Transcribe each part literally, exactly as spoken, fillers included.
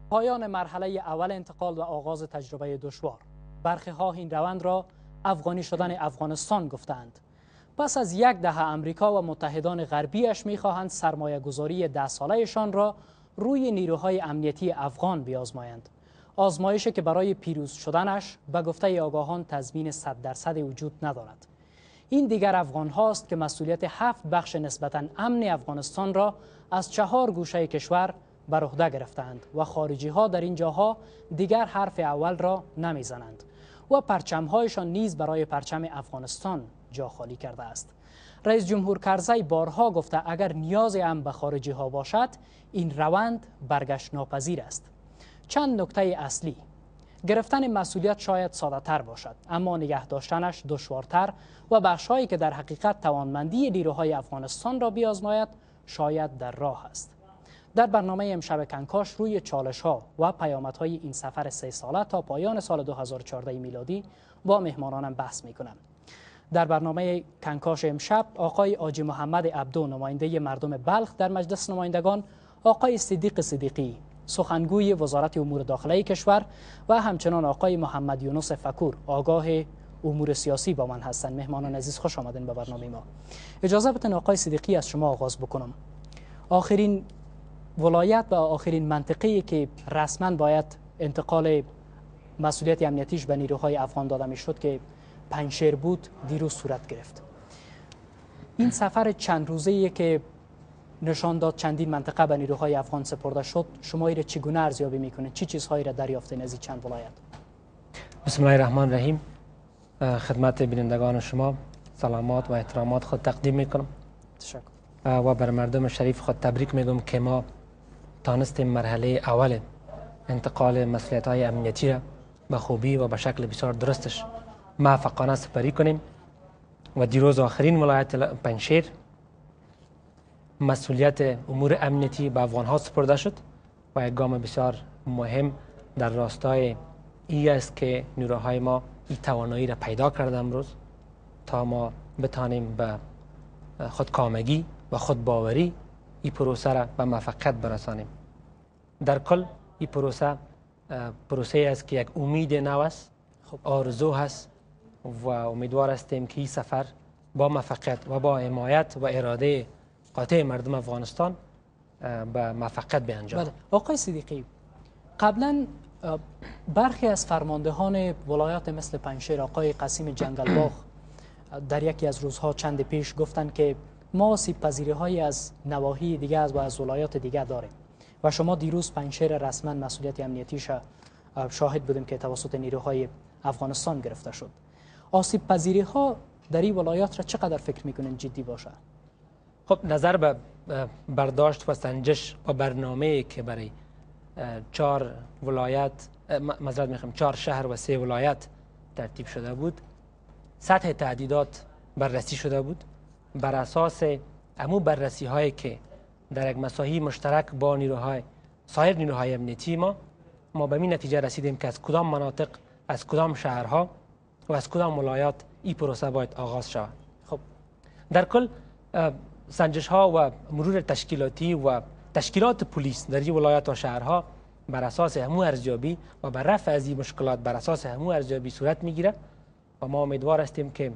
پایان مرحله اول انتقال و آغاز تجربه دشوار. برخی ها این روند را افغانی شدن افغانستان گفتند. پس از یک دهه امریکا و متحدان غربیش می‌خواهند سرمایه گذاری ده سالهشان را روی نیروهای امنیتی افغان بیازمایند. آزمایشی که برای پیروز شدنش به گفته آگاهان تضمین صد درصد وجود ندارد. این دیگر افغان هاست که مسئولیت هفت بخش نسبتاً امن افغانستان را از چهار گوشه کشور بر عهده گرفتند و خارجی ها در این جاها دیگر حرف اول را نمیزنند و پرچم هایشان نیز برای پرچم افغانستان جا خالی کرده است. رئیس جمهور کرزی بارها گفته اگر نیاز هم به خارجی ها باشد این روند برگشت ناپذیر است. چند نکته اصلی: گرفتن مسئولیت شاید ساده تر باشد، اما نگه داشتنش دشوارتر و بخش‌هایی که در حقیقت توانمندی نیروهای افغانستان را بیازماید شاید در راه است. در برنامه امشب کنکاش روی چالش‌ها و پیامدهای این سفر سه ساله تا پایان سال دو هزار و چهارده میلادی با مهمانانم بحث می‌کنم. در برنامه کنکاش امشب آقای آجی محمد عبدو نماینده مردم بلخ در مجلس نمایندگان، آقای صدیق صدیقی سخنگوی وزارت امور داخلی کشور و همچنان آقای محمد یونس فکور آگاه امور سیاسی با من هستند. مهمانان عزیز خوش آمدین به برنامه ما. اجازه بدین آقای صدیقی از شما آغاز بکنم. آخرین ولایت و آخرین منطقه‌ای که رسما باید انتقال مسئولیت امنیتیش به نیروهای افغان داده میشد که پنجشیر بود دیروز صورت گرفت. این سفر چند روزه‌ای که نشان داد چندین منطقه به نیروهای افغان سپرده شد، شما این را چگونه ارزیابی میکنید؟ چی چیزهایی را دریافتین از این چند ولایت؟ بسم الله الرحمن الرحیم. خدمت بینندگان شما سلامات و احترامات خود تقدیم میکنم. تشکر. و بر مردم شریف خود تبریک میگم که ما تانستیم مرحله اول انتقال مسئولیت های امنیتی را به خوبی و به شکل بسیار درستش موفقانه سپری کنیم و دیروز آخرین ولایت پنجشیر مسئولیت امور امنیتی به افغان ها سپرده شد و یک گام بسیار مهم در راستای ای است که نیروهای ما این توانایی را پیدا کرده امروز تا ما بتانیم به خودکامگی و خودباوری این پروسه را به موفقیت برسانیم. در کل این پروسه پروسه است که یک امید نو است، آرزو هست و امیدوار هستیم که این سفر با موفقیت و با حمایت و اراده قاطع مردم افغانستان به موفقیت بیانجام. بله. آقای صدیقی، قبلا برخی از فرماندهان ولایات مثل پنجشیر، آقای قاسم جنگلباغ، در یکی از روزها چند پیش گفتند که ما سیب پذیری های از نواحی دیگه از و از ولایات دیگه داریم و شما دیروز پنجشیر رسما مسئولیت امنیتیش شاهد بودیم که توسط نیروهای افغانستان گرفته شد. آسیب پذیری ها در این ولایات را چقدر فکر میکنین جدی باشه؟ خب نظر به برداشت و سنجش و برنامه‌ای که برای چهار ولایت معذرت میخوام چهار شهر و سه ولایت ترتیب شده بود، سطح تعدیدات بررسی شده بود. بر اساس امو بررسی هایی که در یک مساحی مشترک با نیروهای سایر نیروهای امنیتی ما ما به این نتیجه رسیدیم که از کدام مناطق، از کدام شهرها و از کدام ولایات این پروسه باید آغاز شود. خب در کل سنجش ها و مرور تشکیلاتی و تشکیلات پلیس در این ولایات و شهرها بر اساس همو ارزیابی و بر رفع از این مشکلات بر اساس همو ارزیابی صورت میگیره و ما امیدوار هستیم که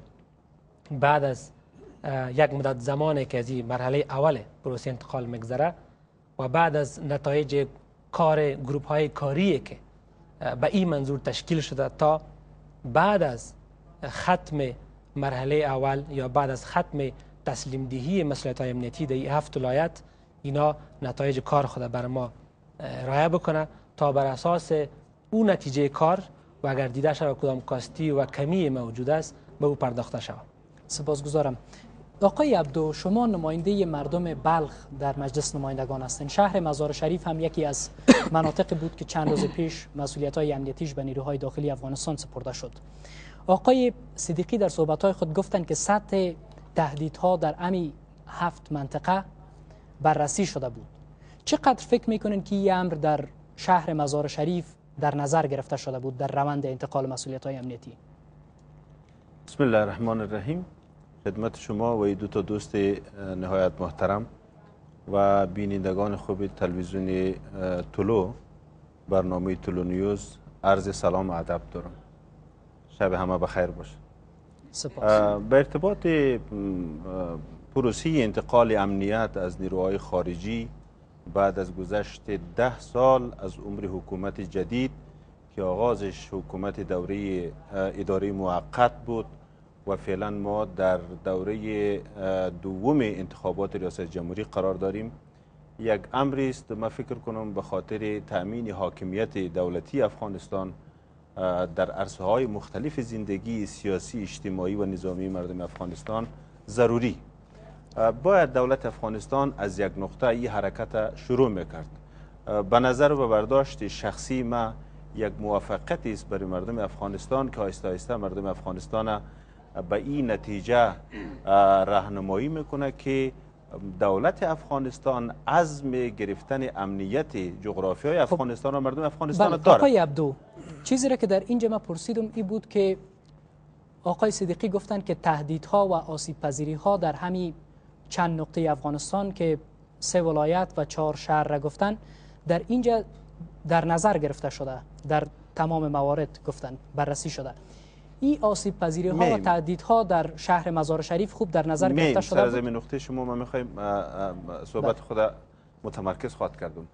بعد از یک مدت زمانی که از این مرحله اول پروسه انتقال میگذره و بعد از نتایج کار گروپ های کاری که به این منظور تشکیل شده تا بعد از ختم مرحله اول یا بعد از ختم تسلیم دهی مسئولیت های امنیتی در این هفت ولایت اینا نتایج کار خود بر ما ارائه بکنه تا بر اساس اون نتیجه کار و اگر دیده شود کدام کاستی و کمی موجود است به او پرداخته شود. سپاسگزارم. آقای عبدو، شما نماینده مردم بلخ در مجلس نمایندگان هستین. شهر مزار شریف هم یکی از مناطق بود که چند روز پیش مسئولیت‌های امنیتیش به نیروهای داخلی افغانستان سپرده شد. آقای صدیقی در صحبت‌های خود گفتند که سطح تهدیدها در امی هفت منطقه بررسی شده بود. چقدر فکر میکنین که این امر در شهر مزار شریف در نظر گرفته شده بود در روند انتقال مسئولیت‌های امنیتی؟ بسم الله الرحمن الرحیم. خدمت شما و دو تا دوست نهایت محترم و بینندگان خوب تلویزیونی طلوع برنامه تلونیوز عرض سلام و ادب دارم. شب همه بخیر باشه. سپاس. به ارتباط پروسه انتقال امنیت از نیروهای خارجی بعد از گذشت ده سال از عمر حکومت جدید که آغازش حکومت دوره اداره موقت بود و فعلا ما در دوره دوم انتخابات ریاست جمهوری قرار داریم، یک امری است من فکر کنم به خاطر تأمین حاکمیت دولتی افغانستان در عرصه های مختلف زندگی سیاسی، اجتماعی و نظامی مردم افغانستان ضروری باید دولت افغانستان از یک نقطه این حرکت شروع میکرد. به نظر و برداشت شخصی ما یک موافقت است برای مردم افغانستان که آهسته آهسته مردم افغانستان به این نتیجه راهنمایی میکنه که دولت افغانستان عزم گرفتن امنیت جغرافیای افغانستان و مردم افغانستان بله. داره. آقای عبدو، چیزی را که در اینجا من پرسیدم این بود که آقای صدیقی گفتن که تهدیدها و آسیب پذیری ها در همین چند نقطه افغانستان که سه ولایت و چهار شهر را گفتن در اینجا در نظر گرفته شده، در تمام موارد گفتن بررسی شده. این آسیب پذیری ها و تهدیدها در شهر مزار شریف خوب در نظر گرفته شده بود. سر از این نقطه شما ما میخوایم صحبت خود متمرکز خواهد کردم.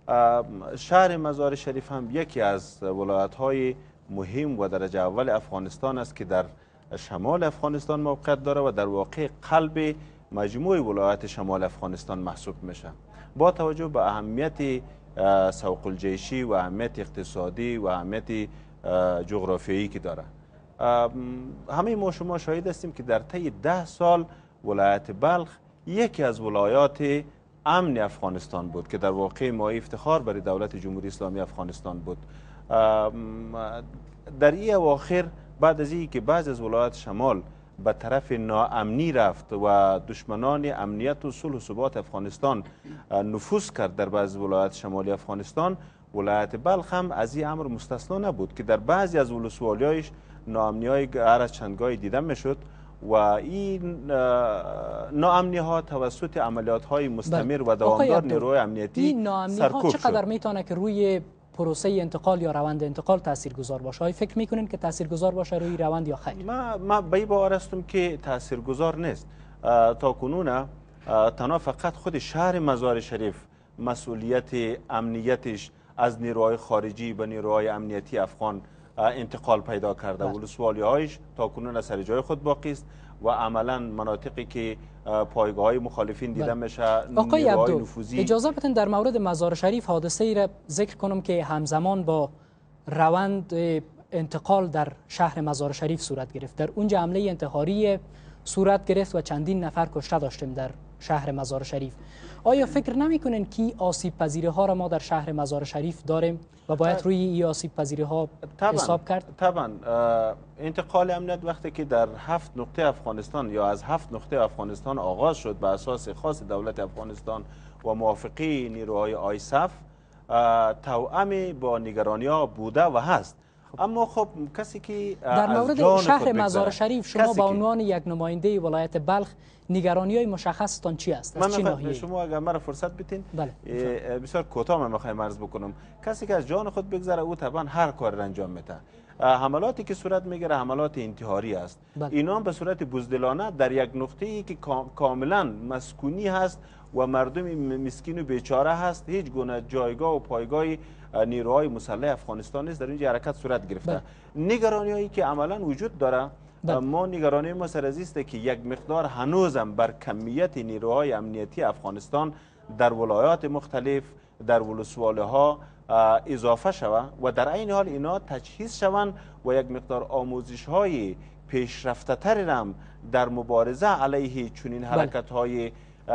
شهر مزار شریف هم یکی از ولایت های مهم و درجه اول افغانستان است که در شمال افغانستان موقعیت داره و در واقع قلب مجموع ولایت شمال افغانستان محسوب میشه. با توجه به اهمیت سوق الجیشی و اهمیت اقتصادی و اهمیت جغرافیایی که داره، همه ما شما شاهد هستیم که در طی ده سال ولایت بلخ یکی از ولایات امن افغانستان بود که در واقع مایه افتخار برای دولت جمهوری اسلامی افغانستان بود. در این اواخر بعد از اینکه بعضی از ولایات شمال به طرف ناامنی رفت و دشمنان امنیت و صلح و ثبات افغانستان نفوذ کرد در بعضی ولایات شمالی افغانستان، ولایت بلخ هم از این امر مستثنا نبود که در بعضی از ولسوالی‌هایش ناامنی های هر از چندگاهی دیده میشد و این ناامنی ها توسط عملیات های مستمر و دوامدار نیروی امنیتی این ناامنی ها چقدر میتونه که روی پروسه انتقال یا روند انتقال تاثیرگذار باشه؟ آیا فکر میکنین که تاثیرگذار باشه روی روند یا خیر؟ ما ما به این باور هستم که تاثیرگذار نیست. تا کنون تنها فقط خود شهر مزار شریف مسئولیت امنیتش از نیروهای خارجی به نیروهای امنیتی افغان انتقال پیدا کرده. ولسوالی هایش تا کنون سر جای خود باقی است و عملا مناطقی که پایگاه های مخالفین دیده میشه نیروهای نفوذی. اجازه بدین در مورد مزار شریف حادثه ای را ذکر کنم که همزمان با روند انتقال در شهر مزار شریف صورت گرفت. در اونجا حمله انتحاری صورت گرفت و چندین نفر کشته داشتیم در شهر مزار شریف. آیا فکر نمی کنین که آسیب پذیری ها را ما در شهر مزار شریف داریم و باید روی این آسیب پذیری ها حساب کرد؟ طبعا انتقال امنیت وقتی که در هفت نقطه افغانستان یا از هفت نقطه افغانستان آغاز شد به اساس خاص دولت افغانستان و موافقه نیروهای آیسف، توأم با نگرانی ها بوده و هست. اما خب کسی که در مورد شهر مزار شریف شما به عنوان یک نماینده ولایت بلخ نگرانی های مشخصتان چی است؟ از چی ناحیه؟ شما اگر مرا فرصت بدین بله. بسیار کوتاه من میخوایم عرض بکنم. کسی که از جان خود بگذره او طبعا هر کار را انجام میده. حملاتی که صورت میگیره حملات انتحاری است. بله. اینا به صورت بزدلانه در یک نقطه ای که کاملا مسکونی هست و مردم مسکین و بیچاره هست، هیچ گونه جایگاه و پایگاه نیروهای مسلح افغانستان است، در اینجا حرکت صورت گرفته. بله. نگرانی هایی که عملا وجود داره، بله. ما نگرانی ما سر از است که یک مقدار هنوزم بر کمیت نیروهای امنیتی افغانستان در ولایات مختلف در ولسواله ها اضافه شود و در این حال اینا تجهیز شوند و یک مقدار آموزش های پیشرفته تری هم در مبارزه علیه چنین حرکت های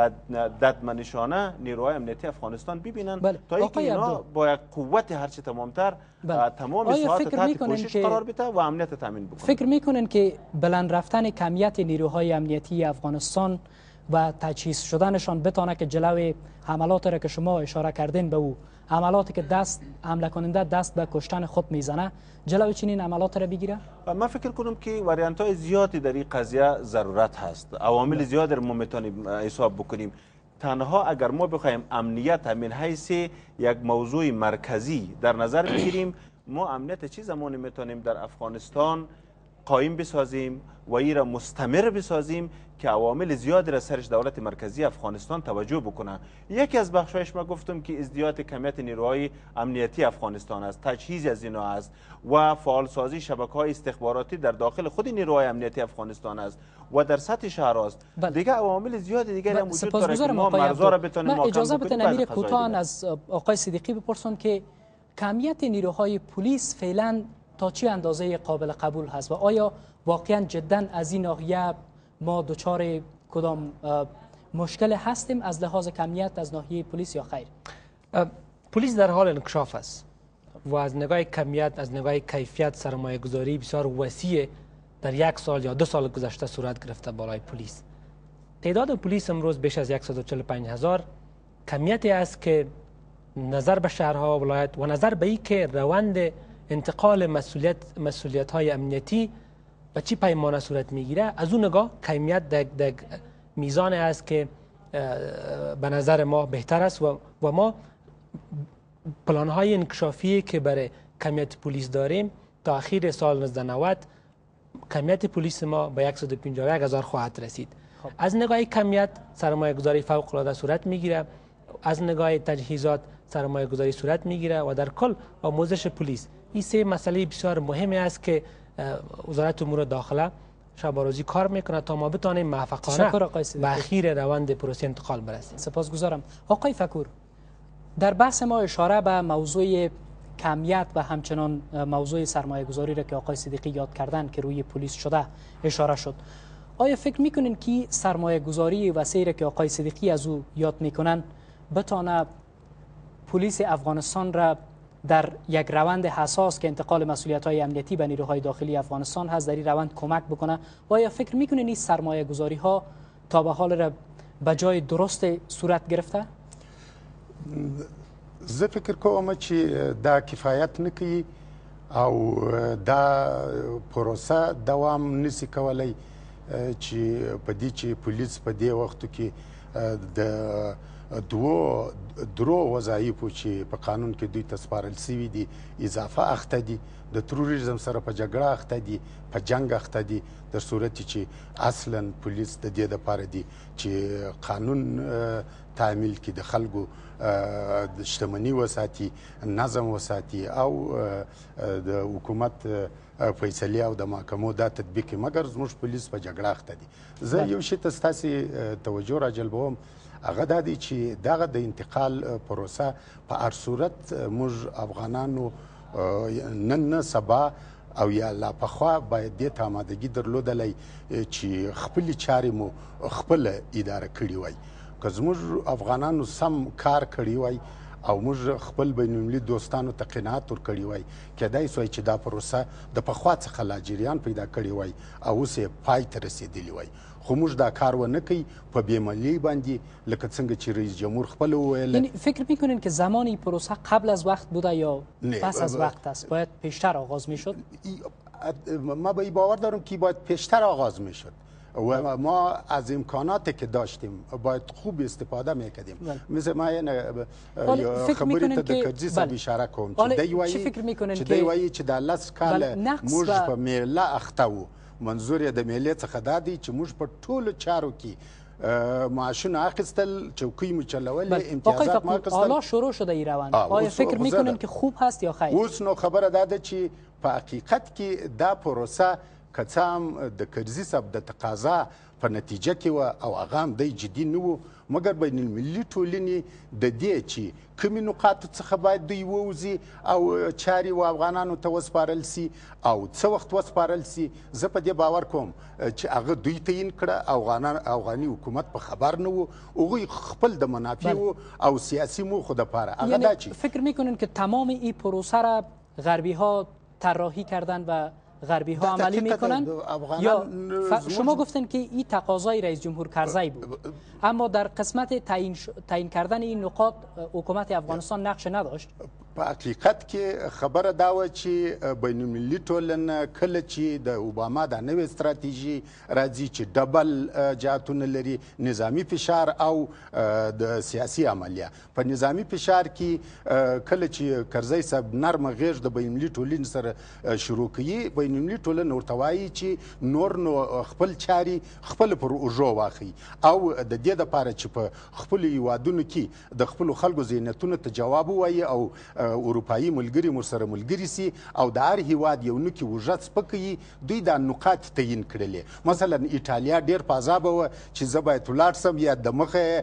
ددمنشانه نیروهای امنیتی افغانستان ببینن. بله. تا اینکه اینا با یک قوت هرچه تمامتر بله. تمام ساعت تحت کوشش قرار بده و امنیت تامین بکنن. فکر میکنن که بلند رفتن کمیت نیروهای امنیتی افغانستان و تجهیز شدنشان بتونه که جلوی حملات را که شما اشاره کردین به او، حملاتی که دست حمله کننده دست به کشتن خود میزنه، جلوی چنین حملات را بگیره؟ من فکر کنم که واریانت های زیادی در این قضیه ضرورت هست. عوامل زیادی را ما میتونیم حساب بکنیم. تنها اگر ما بخوایم امنیت من حیث یک موضوع مرکزی در نظر بگیریم، ما امنیت چی زمانی میتونیم در افغانستان قایم بسازیم و این را مستمر بسازیم که عوامل زیادی را سرش دولت مرکزی افغانستان توجه بکنه. یکی از بخشایش ما گفتم که ازدیاد کمیت نیروهای امنیتی افغانستان است، تجهیز از اینا است و فعالسازی شبکه‌های استخباراتی در داخل خود نیروهای امنیتی افغانستان است و در سطح شهر است. دیگه عوامل زیاد دیگری هم وجود داره که ما مرزا را بتونیم محکم اجازه بکنیم. امیر کوتاه از آقای صدیقی بپرسم که کمیت نیروهای پلیس فعلا تا چه اندازه قابل قبول هست و آیا واقعا جدا از این ناحیه ما دچار کدام مشکل هستیم از لحاظ کمیت از ناحیه پلیس یا خیر؟ پلیس در حال انکشاف است و از نگاه کمیت، از نگاه کیفیت سرمایه گذاری بسیار وسیع در یک سال یا دو سال گذشته صورت گرفته بالای پلیس. تعداد پلیس امروز بیش از صد و چهل و پنج هزار کمیتی است که نظر به شهرها و ولایت و نظر به این که روند انتقال مسئولیت مسئولیت های امنیتی و چی پیمانه صورت میگیره، از اون نگاه کمیت در, در میزان است که به نظر ما بهتر است و, و ما پلان های انکشافی که برای کمیت پلیس داریم تا اخیر سال نوزده نود کمیت پلیس ما به صد و پنجاه و یک هزار خواهد رسید. خب. از نگاه کمیت سرمایه گذاری فوق العاده صورت میگیره، از نگاه تجهیزات سرمایه گذاری صورت میگیره و در کل آموزش پلیس. این سه مسئله بسیار مهمی است که وزارت امور داخله شب و روزی کار میکنه تا ما بتانیم موفقانه به اخیر روند پروسه انتقال برسیم. سپاسگزارم. آقای فکور، در بحث ما اشاره به موضوع کمیت و همچنان موضوع سرمایه گذاری را که آقای صدیقی یاد کردن که روی پلیس شده اشاره شد. آیا فکر میکنین که سرمایه گذاری وسیعی که آقای صدیقی از او یاد میکنن بتانه پلیس افغانستان را در یک روند حساس که انتقال مسئولیت‌های امنیتی به نیروهای داخلی افغانستان هست در این روند کمک بکنه و یا فکر میکنین این سرمایه گذاری ها تا به حال را به جای درست صورت گرفته؟ زه فکر کوم چې دا کفایت نکوي او دا پروسه دوام نسی کولی چې په دې چې پولیس په دې وختو کې د دوو درو وظایفو چې په قانون کې دوی ته سپارل سوي دي اضافه اخته دي، د تروریزم سره په جګړه اخته دي، په جنګ اخته دي، در صورت چې اصلا پولیس د دې دپاره دي چې قانون تعمیل کړي، د خلکو د شتمني وساتي، نظم وساتي او د حکومت فیصلې او د محکمو دا تطبیق کړي. مګر زموږ پولیس په جګړه اخته دي. زه یو شي ته ستاسې توجه راجلبوم، هغه دا دی چې دغه د انتقال پروسه په هر صورت موږ افغانانو نن نه سبا او یا لا پخوا باید دې ته آمادګي درلودلی چې خپلې چارې مو خپله اداره کړي وای. که زموږ افغانانو سم کار کړی وای او موږ خپل بین المللي دوستانو ته قناعت ورکړی وای، کیدای سوای چې دا پروسه د پخوا څخه لا جریان پیدا کړی وای او اوس یې پای ته رسېدلی وای. خو موږ دا کار ونه کوي په بېملي باندې، لکه څنګه چې رئیس جمهور خپله وویل. یعنی فکر میکنین که زمان این پروسه قبل از وقت بوده یا پس از وقت است؟ باید پیشتر آغاز میشد؟ ما به این باور دارم که باید پیشتر آغاز میشد و ما از امکاناتی که داشتیم باید خوب استفاده میکردیم. مثل ما یه خبری ته د کرزي صاحب اشاره کوم چې دی وایي چې دی وایي چې د لس کاله موږ په میله اخته وو. منظور یې د میلې څخه دا دی چې موږ په ټولو چارو کې معاشونه اخیستل، چوکۍ مو چلولې، امتیازات ما اخیستل. حالا شروع شده این روند، آیا فکر میکنین که خوب هست یا خیر؟ اوس نو خبره دا ده چې په حقیقت کې دا پروسه که څه هم د کرزي صاحب د تقاضا په نتیجه کې وه او هغه هم دی جدي نه و، مګر بین المللي ټولنې د دې چې کومې نقاطو څخه باید دوی ووځي او چارې و افغانانو ته وسپارل سي او څه وخت وسپارل سي، زه په دې باور کوم چې هغه دوی تعیین کړه. افغانان افغاني حکومت په خبر نه و، هغوی خپل د منافعو او سیاسي موخو دپاره هغه دا چې فکر میکنین که تمام این پروسه را غربی ها طراحی کردن و غربی ها عملی میکنن یا شما گفتن که این تقاضای رئیس جمهور کرزی بود، اما در قسمت تعیین تعیین کردن این نقاط حکومت افغانستان نقش نداشت؟ په حقیقت کې خبره دا وه چې بین المللي ټولنه کله چې د اوباما د نوې ستراتیژي راځي چې ډبل جهتونه لري، نظامی فشار او د سیاسي عملیه. په نظامی فشار کې کله چې کرزی صاحب نرمه غېږ د بین المللي ټولنې سره شروع کوي، بین المللي ټولنه ورته وایي چې نور نو خپل چاري خپل پر اوږو واخلي او د دې دپاره چې په خپلو هیوادونو کې د خپلو خلکو ذهنیتونو ته جواب ووایي او اروپایي ملګري ورسره ملګري سي او د هر هیواد یو نوکي وژت سپکوي، دوی دا نقاط تعیین کړلې. مثلا ایټالیا ډېر په عذابه وه چې زه باید ولاړ سم، یا د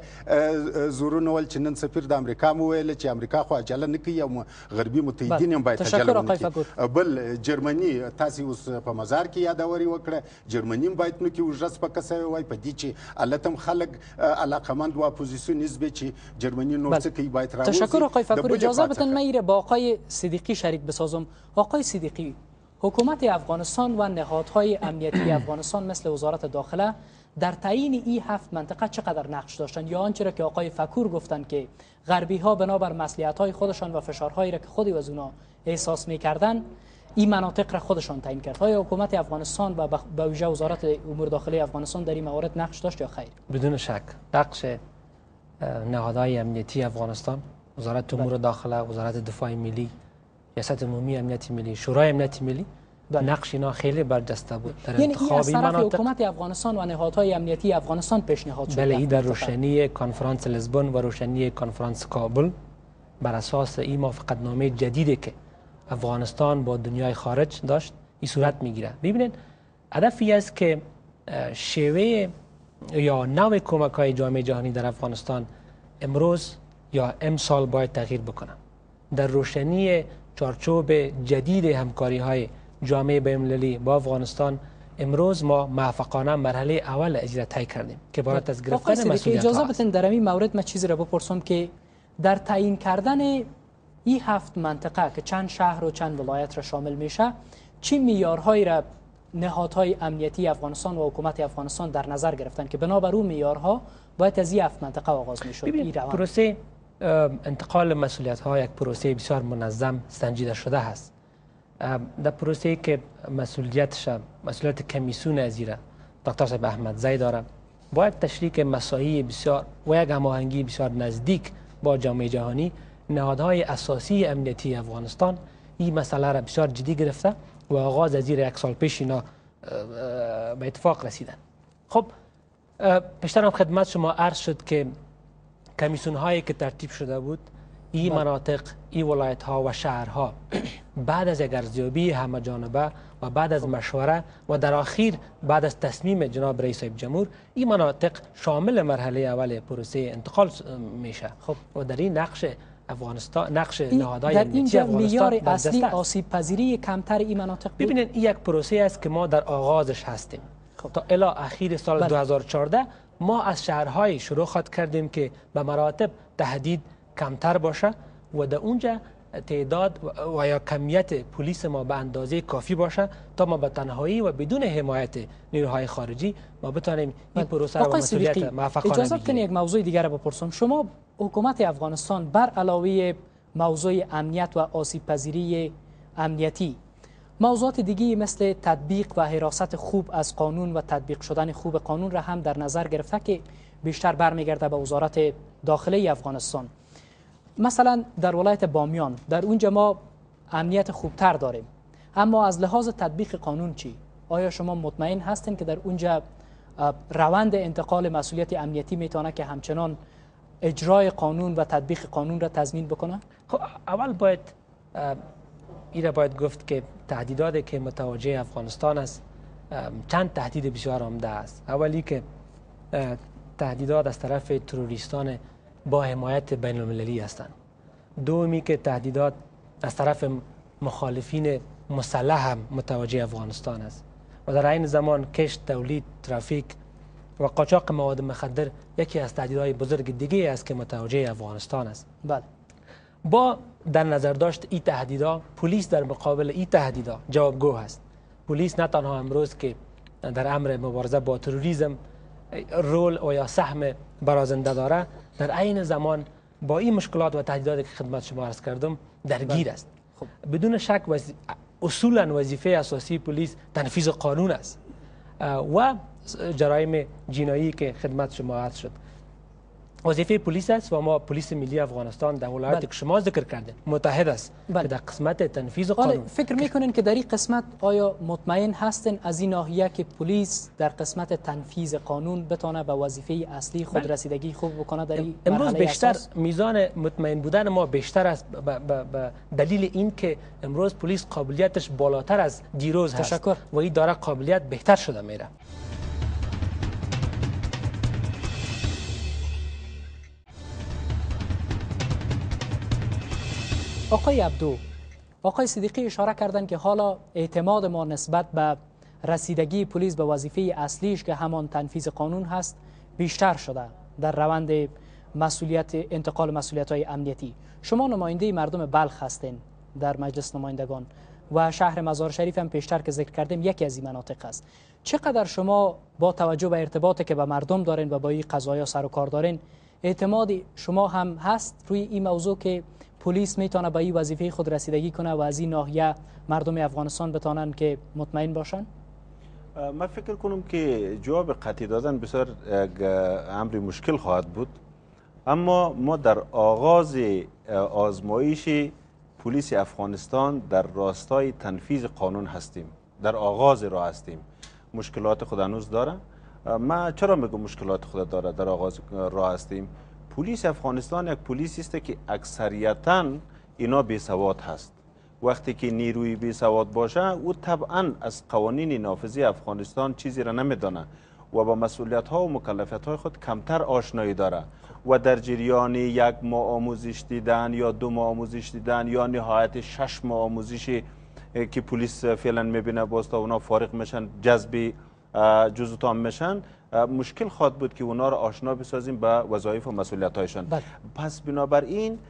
مخه زورونه ول چې نن سفیر د امریکا مو ویله چې امریکا خو عجله نه کوي او غربي متحدین هم باید عجله ونه کړي. بل جرمني تاسې اوس په مزار کې یادوري وکړه، جرمني هم باید نوکي وژت سپکه سوی وای، په دې چې هلته هم خلک علاقمند و اپوزیسیون حزب چې جرمنی نور څه کوي باید راوځي. تشکر آقای فکور. اجازه بدن من با آقای صدیقی شریک بسازم. آقای صدیقی، حکومت افغانستان و نهادهای امنیتی افغانستان مثل وزارت داخله در تعیین این هفت منطقه چقدر نقش داشتن، یا آنچه را که آقای فکور گفتن که غربی ها بنابر مصلحت های خودشان و فشارهایی را که خودی از اونا احساس میکردن این مناطق را خودشان تعیین کرد؟ آیا حکومت افغانستان و به ویژه وزارت امور داخلی افغانستان در این موارد نقش داشت یا خیر؟ بدون شک نقش نهادهای امنیتی افغانستان، وزارت امور داخله، وزارت دفاع ملی، ریاست عمومی امنیت ملی، شورای امنیت ملی، نقش اینا خیلی برجسته بود در انتخاب این مناطق. یعنی حکومت افغانستان و نهادهای امنیتی افغانستان پیشنهاد شد. بله، این در روشنی کنفرانس لیزبون و روشنی کنفرانس کابل بر اساس این موافقتنامه جدیدی که افغانستان با دنیای خارج داشت این صورت میگیره. ببینید هدفی است که شیوه یا نوع کمک های جامعه جهانی در افغانستان امروز یا امسال باید تغییر بکنه. در روشنی چارچوب جدید همکاری های جامعه بین‌المللی با افغانستان امروز ما موفقانه مرحله اول اجرا طی کردیم که عبارت از گرفتن مسئولیت. اجازه بدین در این مورد من چیزی را بپرسم که در تعیین کردن این هفت منطقه که چند شهر و چند ولایت را شامل میشه، چه معیارهایی را نهادهای امنیتی افغانستان و حکومت افغانستان در نظر گرفتن که بنابر اون معیارها باید از این هفت منطقه آغاز میشد؟ پروسه انتقال مسئولیت ها یک پروسه بسیار منظم سنجیده شده است. در پروسه که مسئولیتش مسئولیت کمیسیون ازیره دکتر صاحب احمدزی داره، باید تشریک مساعی بسیار و یک هماهنگی بسیار نزدیک با جامعه جهانی، نهادهای اساسی امنیتی افغانستان این مسئله را بسیار جدی گرفته و آغاز از زیر یک سال پیش اینا به اتفاق رسیدن. خب پیشتر خدمت شما عرض شد که کمیسیون هایی که ترتیب شده بود این مناطق، این ولایت ها و شهرها بعد از یک ارزیابی همه جانبه و بعد از مشوره و در آخر بعد از تصمیم جناب رئیس جمهور این مناطق شامل مرحله اول پروسه انتقال میشه. خب و در این نقش افغانستان، نقش نهادهای امنیتی افغانستان معیار اصلی آسیب پذیری کمتر این مناطق بود. ببینید این یک پروسه است که ما در آغازش هستیم. خب تا الی اخیر سال بله. دو هزار و چهارده ما از شهرهای شروع خواهد کردیم که به مراتب تهدید کمتر باشه و در اونجا تعداد و یا کمیت پلیس ما به اندازه کافی باشه تا ما به تنهایی و بدون حمایت نیروهای خارجی ما بتونیم این پروسه رو مسئولیت موفقانه بگیریم. اجازه کنید یک موضوع دیگر رو بپرسم. شما حکومت افغانستان بر علاوه موضوع امنیت و آسیب پذیری امنیتی موضوعات دیگی مثل تطبیق و حراست خوب از قانون و تطبیق شدن خوب قانون را هم در نظر گرفته که بیشتر برمیگرده به وزارت داخله افغانستان. مثلا در ولایت بامیان در اونجا ما امنیت خوبتر داریم، اما از لحاظ تطبیق قانون چی؟ آیا شما مطمئن هستین که در اونجا روند انتقال مسئولیت امنیتی میتونه که همچنان اجرای قانون و تطبیق قانون را تضمین بکنه؟ خب اول باید ایره باید گفت که تهدیداتی که متوجه افغانستان است چند تهدید بسیار عمده است. اولی که تهدیدات از طرف تروریستان با حمایت بین المللی هستند. دومی که تهدیدات از طرف مخالفین مسلح هم متوجه افغانستان است و در این زمان کشت، تولید، ترافیک و قاچاق مواد مخدر یکی از تهدیدهای بزرگ دیگه است که متوجه افغانستان است. بله. با در نظر داشت این تهدیدها، پلیس در مقابل این تهدیدها جوابگو است. پلیس نه تنها امروز که در امر مبارزه با تروریسم رول و یا سهم برازنده داره، در عین زمان با این مشکلات و تهدیداتی که خدمت شما عرض کردم درگیر است. خب. بدون شک وز... اصولا وظیفه اساسی پلیس تنفیذ قانون است و جرایم جنایی که خدمت شما عرض شد وظیفه پلیس است و ما پلیس ملی افغانستان در ولایتی که شما ذکر کردین متحد است که در قسمت تنفیذ قانون. فکر میکنین که در این قسمت آیا مطمئن هستین از این ناحیه که پلیس در قسمت تنفیذ قانون بتونه به وظیفه اصلی خود بل. رسیدگی خوب بکنه در این امروز بیشتر اساس؟ میزان مطمئن بودن ما بیشتر است به دلیل این که امروز پلیس قابلیتش بالاتر از دیروز هست. تشکر. و این داره قابلیت بهتر شده میره. آقای عبدو، آقای صدیقی اشاره کردن که حالا اعتماد ما نسبت به رسیدگی پلیس به وظیفه اصلیش که همان تنفیذ قانون هست بیشتر شده در روند مسئولیت انتقال مسئولیت های امنیتی. شما نماینده مردم بلخ هستین در مجلس نمایندگان و شهر مزار شریف هم پیشتر که ذکر کردیم یکی از این مناطق است. چقدر شما با توجه به ارتباطی که به مردم دارین و با این قضایا سر و کار دارین اعتماد شما هم هست روی این موضوع که پلیس میتونه به این وظیفه خود رسیدگی کنه و از این ناحیه مردم افغانستان بتونن که مطمئن باشن؟ من فکر کنم که جواب قطعی دادن بسیار امر مشکل خواهد بود، اما ما در آغاز آزمایش پلیس افغانستان در راستای تنفیذ قانون هستیم، در آغاز راه هستیم. مشکلات خود هنوز داره. ما چرا میگم مشکلات خود داره؟ در آغاز راه هستیم. پلیس افغانستان یک پلیسی است که اکثریتاً اینا بی سواد هست. وقتی که نیروی بی سواد باشه او طبعا از قوانین نافذی افغانستان چیزی را نمیدانه و با مسئولیت ها و مکلفیت های خود کمتر آشنایی داره و در جریان یک ماه آموزش دیدن یا دو ماه آموزش دیدن یا نهایت شش ماه آموزشی که پلیس فعلا میبینه باز تا اونا فارغ میشن جذب جزو تام میشن مشکل خواهد بود که اونا را آشنا بسازیم به وظایف و مسئولیت هایشان. پس بنابراین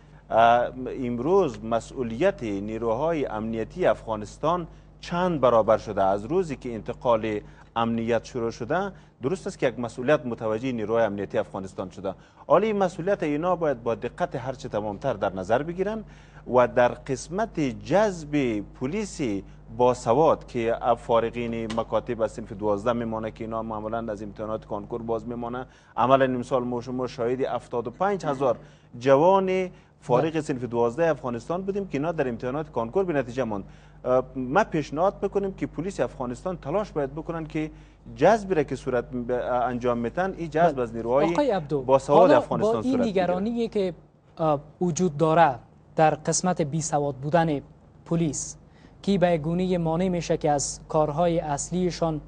امروز مسئولیت نیروهای امنیتی افغانستان چند برابر شده. از روزی که انتقال امنیت شروع شده درست است که یک مسئولیت متوجه نیروهای امنیتی افغانستان شده. حالا مسئولیت اینا باید با دقت هرچه تمامتر در نظر بگیرن و در قسمت جذب پلیس با سواد که فارغین مکاتب از صنف دوازده میمانه که اینا معمولا از امتحانات کنکور باز میمانه. عملا امسال ما شما شاهد هفتاد و پنج هزار جوان فارغ صنف دوازده افغانستان بودیم که اینا در امتحانات کنکور به نتیجه ماند. ما پیشنهاد بکنیم که پلیس افغانستان تلاش باید بکنن که جذبی را که صورت انجام میتن این جذب از نیروهای با سواد افغانستان صورت بگیره. با این نگرانی که وجود داره در قسمت بی سواد بودن پلیس که به گونه مانع میشه که از کارهای اصلیشان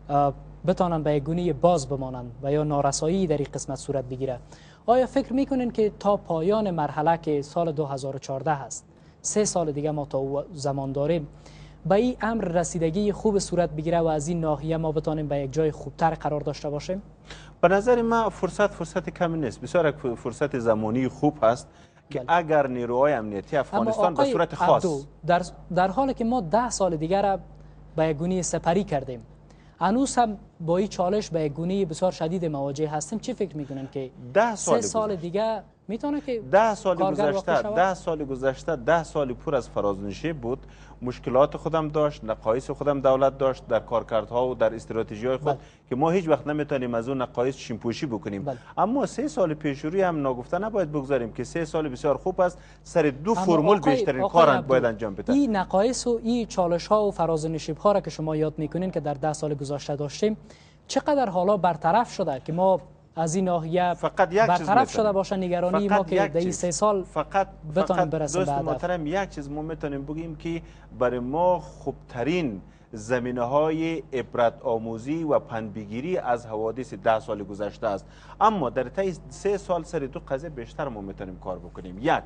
بتانن به گونه باز بمانند و یا نارسایی در این قسمت صورت بگیره، آیا فکر میکنین که تا پایان مرحله که سال دو هزار و چهارده هست، سه سال دیگه ما تا زمان داریم، به این امر رسیدگی خوب صورت بگیره و از این ناحیه ما بتانیم به یک جای خوبتر قرار داشته باشیم؟ به نظر من فرصت فرصت کمی نیست، بسیار یک فرصت زمانی خوب هست که بله. اگر نیروهای امنیتی افغانستان به صورت خاص در, در حالی که ما ده سال دیگر را به یک گونه سپری کردیم، هنوز هم با این چالش به یک گونه بسیار شدید مواجه هستیم، چی فکر میکنن که ده سال سه سال دیگه میتونه که ده سال گذشته ده سال گذشته ده سال پر از فرازنشی بود، مشکلات خودم داشت، نقایص خودم دولت داشت در کارکردها و در استراتژی های خود بل. که ما هیچ وقت نمیتونیم از اون نقایص شیمپوشی بکنیم بل. اما سه سال پیش روی هم ناگفته نباید بگذاریم که سه سال بسیار خوب است، سر دو فرمول بیشترین کار باید انجام بده. این نقایص و این چالش ها و فرازنشیب ها را که شما یاد میکنین که در ده سال گذشته داشتیم چقدر حالا برطرف شده که ما از این ناحیه فقط یک برطرف شده باشه نگرانی ما که در این سه سال فقط بتونیم برسیم به هدف. محترم یک چیز ما میتونیم بگیم که برای ما خوبترین زمینه های عبرت آموزی و پندبگیری از حوادث ده سال گذشته است، اما در طی سه سال سر دو قضیه بیشتر ما میتونیم کار بکنیم. یک،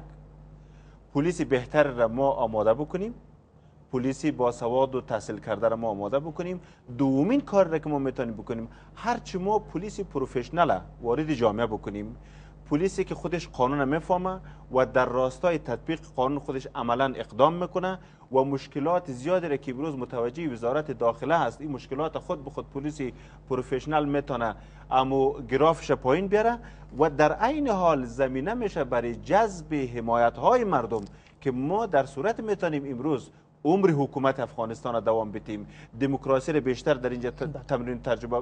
پلیس بهتر را ما آماده بکنیم، پلیسی با سواد و تحصیل کرده را ما آماده بکنیم. دومین کار را که ما میتونیم بکنیم هرچی ما پلیسی پروفشنال وارد جامعه بکنیم، پلیسی که خودش قانون میفهمه و در راستای تطبیق قانون خودش عملا اقدام میکنه و مشکلات زیادی را که امروز متوجه وزارت داخله هست، این مشکلات خود به خود پلیس پروفشنال میتونه اما گرافش پایین بیاره و در عین حال زمینه میشه برای جذب حمایت های مردم که ما در صورت میتونیم امروز عمر حکومت افغانستان را دوام بدیم، دموکراسی را بیشتر در اینجا تمرین تجربه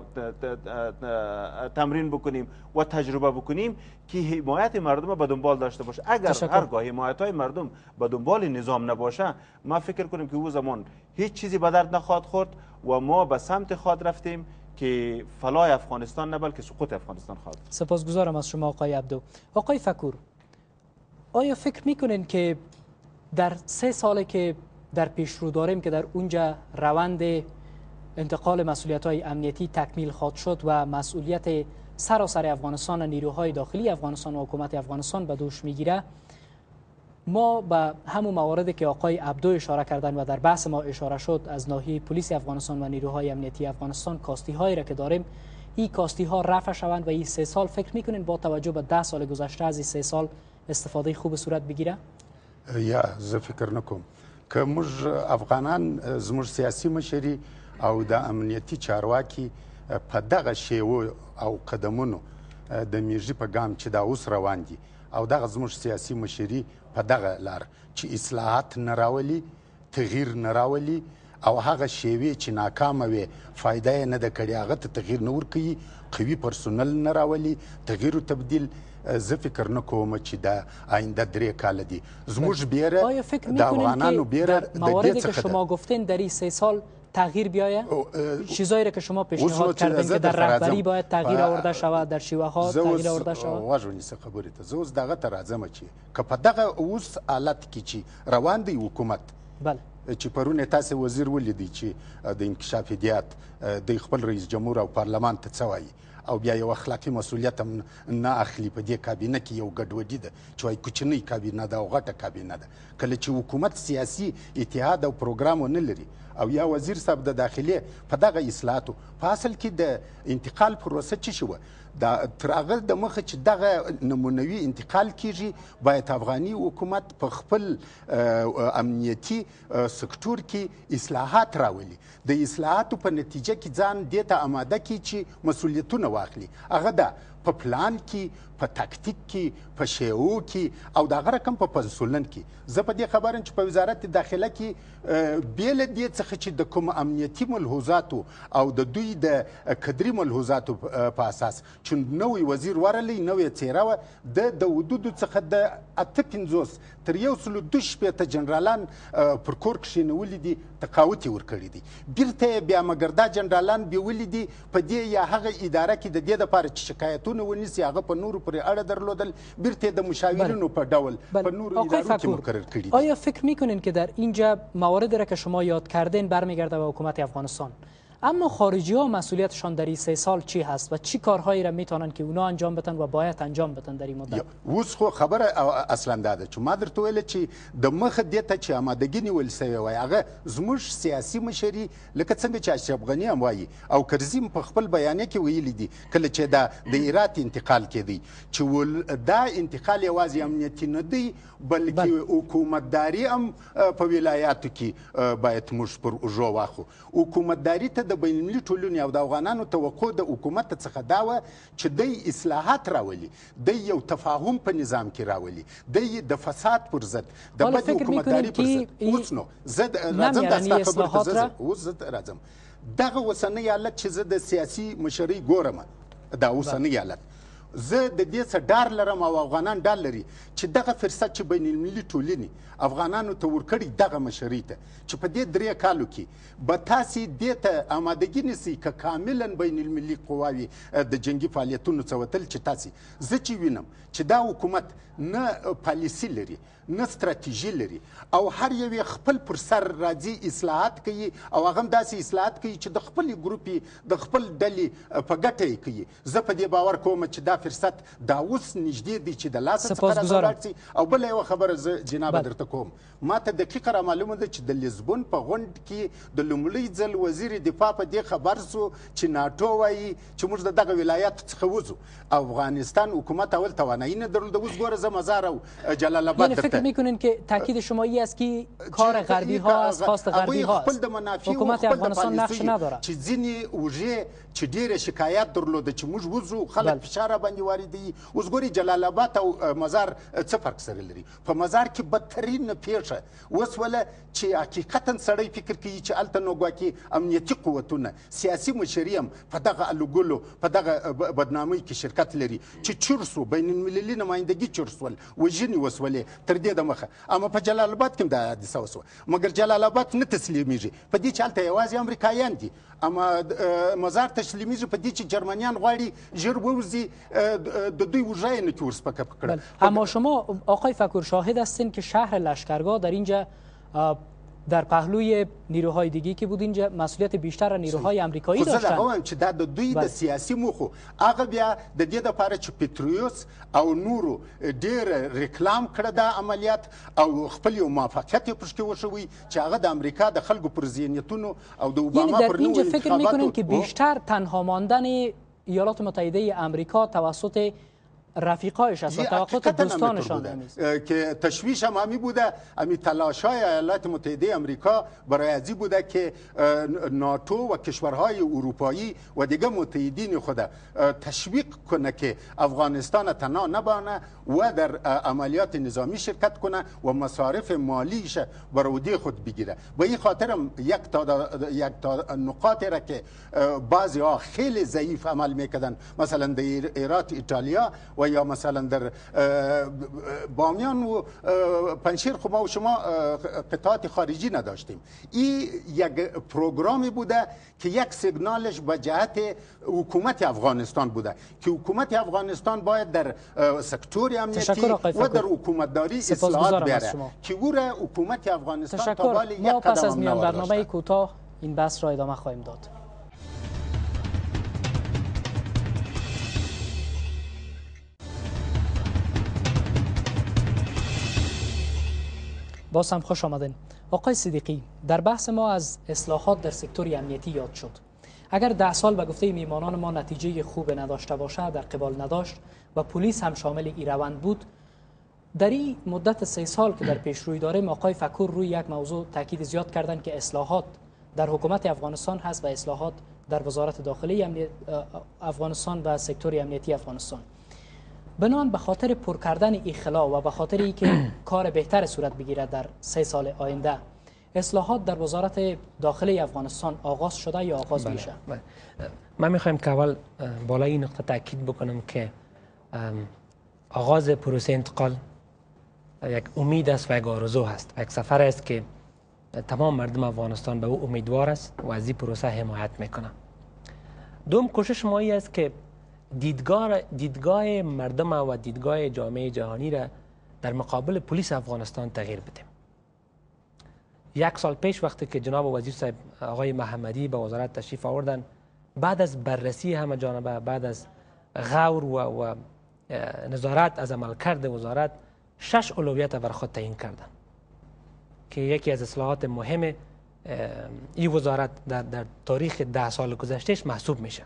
تمرین بکنیم و تجربه بکنیم که حمایت مردم به دنبال داشته باشه. اگر هرگاه حمایت های مردم به دنبال نظام نباشه، ما فکر کنیم که او زمان هیچ چیزی به درد نخواهد خورد و ما به سمت خود رفتیم که فلای افغانستان نه بلکه سقوط افغانستان خواهد. سپاسگزارم از شما آقای عبدو. آقای فکور، آیا فکر میکنین که در سه سالی که در پیش رو داریم که در اونجا روند انتقال مسئولیت های امنیتی تکمیل خواهد شد و مسئولیت سراسر افغانستان و نیروهای داخلی افغانستان و حکومت افغانستان به دوش میگیره، ما به همون مواردی که آقای عبدو اشاره کردن و در بحث ما اشاره شد از ناحیه پلیس افغانستان و نیروهای امنیتی افغانستان کاستی هایی را که داریم، این کاستی ها رفع شوند و این سه سال فکر میکنین با توجه به ده سال گذشته از این سه سال استفاده خوب صورت بگیره؟ یا زه فکر نکوم که موږ افغانان زموږ سیاسي مشري او د امنیتي چارواکي په دغه شیوو او قدمونو د میږي په ګام چې دا اوس روان دي او دغه زموږ سیاسي مشري په دغه لار چې اصلاحات نه راولي، تغییر نه راولي او هغه شیوې چې ناکامه وي فایده یې نه ده کړې هغه ته تغییر نه ورکوي، قوي پرسونل نه راولي، تغییر و تبدیل. زه فکر نه کوم چې دا آینده درې کاله دي. زموږ بیره د افغانانو بیره د مواردی که شما گفتین در این سه سال تغییر بیاید؟ چیزایی را که شما پیشنهاد کردین که در رهبری باید تغییر آورده شود، در شیوه ها تغییر آورده شود؟ غوږ ونیسه خبرې ته. زه اوس دغه ته راځم چې که په دغه اوس حالت کې چې روان دی حکومت، بله، چې پرون یې تاسې وزیر ولیدی چې د انکشاف هدایت د خپل رئیس جمهور او پارلمان ته څه وایي او بیا یو اخلاقي مسؤلیت هم نه اخلي. په دې کابینه کې یو ګډوډي ده چې وایي کوچنۍ کابینه ده او غټه کابینه ده. کله چې حکومت سیاسي اتحاد او پروګرام ونه لري او یا وزیر صاحب د داخلي په دغه اصلاحاتو په اصل کې د انتقال پروسه څه شوه دا تر هغه د مخه چې دغه نمونوي انتقال کیږي باید افغاني حکومت په خپل امنیتي سکتور کې اصلاحات راولي، د اصلاحاتو په نتیجه کې ځان دې ته آماده کړي چې مسؤلیتونه واخلي. هغه ده په پلان کې، په تاکتیک کې، په شیو کې او د هغه رقم په پنسولن کې. زه په دې خبرم چې په وزارت داخله کې بې له دې څخه چې د کوم امنیتي ملحوظاتو او د دوی د کدري ملحوظاتو په اساس چې نوی وزیر ورلی، نوې څیره وه، د د حدودو څخه د اته پنځوس تر یو سلو دوه شپېته جنرالان پر کور کښېنولي دي، تقاوت یې ورکړي دي. بیرته یې بیا مګر دا جنرالان بیولي دي په دې یا هغه اداره کې د دې دپاره چې شکایتونه ونیسي، هغه په نورو پورې اړه درلودل، بیرته د مشاورینو په ډول په نورو ادارو کې مقرر کړي دي. آیا فکر میکنین که در اینجا مواردی را که شما یاد کردین برمیگرده به حکومت افغانستان، اما خارجی ها مسئولیتشان در این سه سال چی هست و چی کارهایی را میتونن که اونا انجام بدن و باید انجام بدن در این مدت؟ اوس خو خبره اصلا دا ده چې ما درته ویل چې د مخه دې ته چې آمادګي نیول سوې وای هغه زموږ سیاسي مشري لکه څنګه چې اشرف غني هم وایي او کرزي په خپل بیانیه کې ویلي دي کله چې دا د هرات انتقال کېدی چې دا انتقال یوازې امنیتي نه دی بلکې حکومتداري هم په ولایاتو کې باید موږ پر اوږو واخو. حکومتداري ته د بین المللي ټولنې او د افغانانو توقع د حکومت څخه دا وه چې دی اصلاحات راولي، دی یو تفاهم په نظام کې راولي، دی د فساد پر ضد د بد حکومتداري پر ضد. اوس نو زه راځم دا ستا خبرې ته اوس زه راځم دغه اوسنی حالت چې زه د سیاسي مشرۍ ګورم، دا اوسنی حالت زه د دې څه ډار لرم او افغانان ډار لري چې دغه فرصت چې بین المللي ټولنې افغانانو ته ورکړي دغه مشرۍ ته چې په دې درې کالو کې به تاسې دې ته آمادګي نیسئ که کاملا بین المللي قواوې د جنګي فعالیتونو څه وتل چې تاسې زه چې وینم چې دا حکومت نه پالیسي لري نه ستراتیژي لري او هر یو یې خپل پر سر راځي اصلاحات کوي او هغه هم داسې اصلاحات کوي چې د خپلې ګروپې د خپل ډلې په ګټه یې کوي. زه په دې باور کوم چې دا فرصت دا اوس نږدې دی چې د لاسه څخه سپاسګزارم. راځي. او بله یوه خبره زه جنابه درته کوم، ما ته دقیقه را معلومه ده چې د لیزبون په غونډ کې د لومړي ځل وزیر دفاع په دې خبر سو چې ناټو وایي چې موږ د دغه ولایاتو څخه وځو. افغانستان حکومت اول توانایی نه درلوده. اوس ګوره زه مزار او جلال آباد یعنی فکر میکنین که تاکید شما ای است که کار غربی ها است، خواست غربی ها است، حکومت افغانستان نقش نداره. چې ځینې وژې چې ډېره شکایت درلوده چې موږ وځو خلک فشار باندې واردوي. اوس ګوري جلال آباد او مزار څه فرق سره لري؟ په مزار کې بدترین پیښه وسوله چې حقیقتا سړی فکر کوي چې هلته نو ګواکې امنیتي قوتونه سیاسي مشري هم په دغه الوګلو په دغه بدنامۍ کې شرکت لري چې چورسو بین المللي نمایندګي چورسول وژنې وسولې تر دې دمخه. اما په جلال آباد کې هم دا حادثه وسوه، مګر جلال آباد نه تسلیمیږي په دې چې هلته یوازې امریکایان دي. اما مزار تسلیمیږي په دې چې جرمنیان غواړي ژر ووځي د دوی وژه یې نه ورسپکه کړه. اما شما آقای فکور شاهد هستین که شهر لشکرگاه در اینجا در پهلوی نیروهای دیگه که بود اینجا مسئولیت بیشتر نیروهای امریکایی داشتن. خو زه وایم چې دا د دوی د سیاسي موخو هغه بیا د دې لپاره چې پترویوس او نورو ډېر ریکلام کړه دا عملیات او خپل یو موافقت یې پشکې وشوی چې هغه د امریکا د خلکو پر ذهنیتونو او د اوباما پر نوو انتخاباتو. فکر میکنین که بیشتر تنها ماندن ایالات متحده امریکا توسط رفیقایش است و توقعات دوستانشان است که تشویش هم همی بوده. امی تلاشای ایالات متحده امریکا برای ازی بوده که ناتو و کشورهای اروپایی و دیگه متحدین خود تشویق کنه که افغانستان تنها نبانه و در عملیات نظامی شرکت کنه و مصارف مالیش برای خود بگیره. به این خاطر هم یک تا یک تا نقاطی را که بعضی ها خیلی ضعیف عمل میکردن، مثلا در ایرات ایتالیا و یا مثلا در بامیان و پنشیر خب ما و شما قطعات خارجی نداشتیم. این یک پروگرامی بوده که یک سیگنالش به جهت حکومت افغانستان بوده که حکومت افغانستان باید در سکتور امنیتی و در حکومتداری اصلاحات بیاره که او را حکومت افغانستان تا بالا یک قدم پس از میان برنامه کوتاه این بحث را ادامه خواهیم داد. باز هم خوش آمدین. آقای صدیقی، در بحث ما از اصلاحات در سکتور امنیتی یاد شد. اگر ده سال به گفته میهمانان ما نتیجه خوب نداشته باشه، در قبال نداشت و پلیس هم شامل این روند بود، در این مدت سه سال که در پیش روی داریم، آقای فکور روی یک موضوع تاکید زیاد کردن که اصلاحات در حکومت افغانستان هست و اصلاحات در وزارت داخلی افغانستان و سکتور امنیتی افغانستان. بنان به خاطر پر کردن این خلا و به خاطر اینکه کار بهتر صورت بگیرد در سه سال آینده، اصلاحات در وزارت داخلی افغانستان آغاز شده یا آغاز میشه؟ بله. من میخوایم که اول بالای این نقطه تاکید بکنم که آغاز پروسه انتقال یک امید است و یک آرزو هست و یک سفر است که تمام مردم افغانستان به او امیدوار است و از این پروسه حمایت میکنه. دوم کوشش ما است که دیدگاه دیدگاه مردم و دیدگاه جامعه جهانی را در مقابل پلیس افغانستان تغییر بدیم. یک سال پیش وقتی که جناب وزیر صاحب آقای محمدی به وزارت تشریف آوردن، بعد از بررسی همه جانبه، بعد از غور و, و نظارت از عملکرد وزارت، شش اولویت بر خود تعیین کردند که یکی از اصلاحات مهم این وزارت در, در تاریخ ده سال گذشتهش محسوب میشه.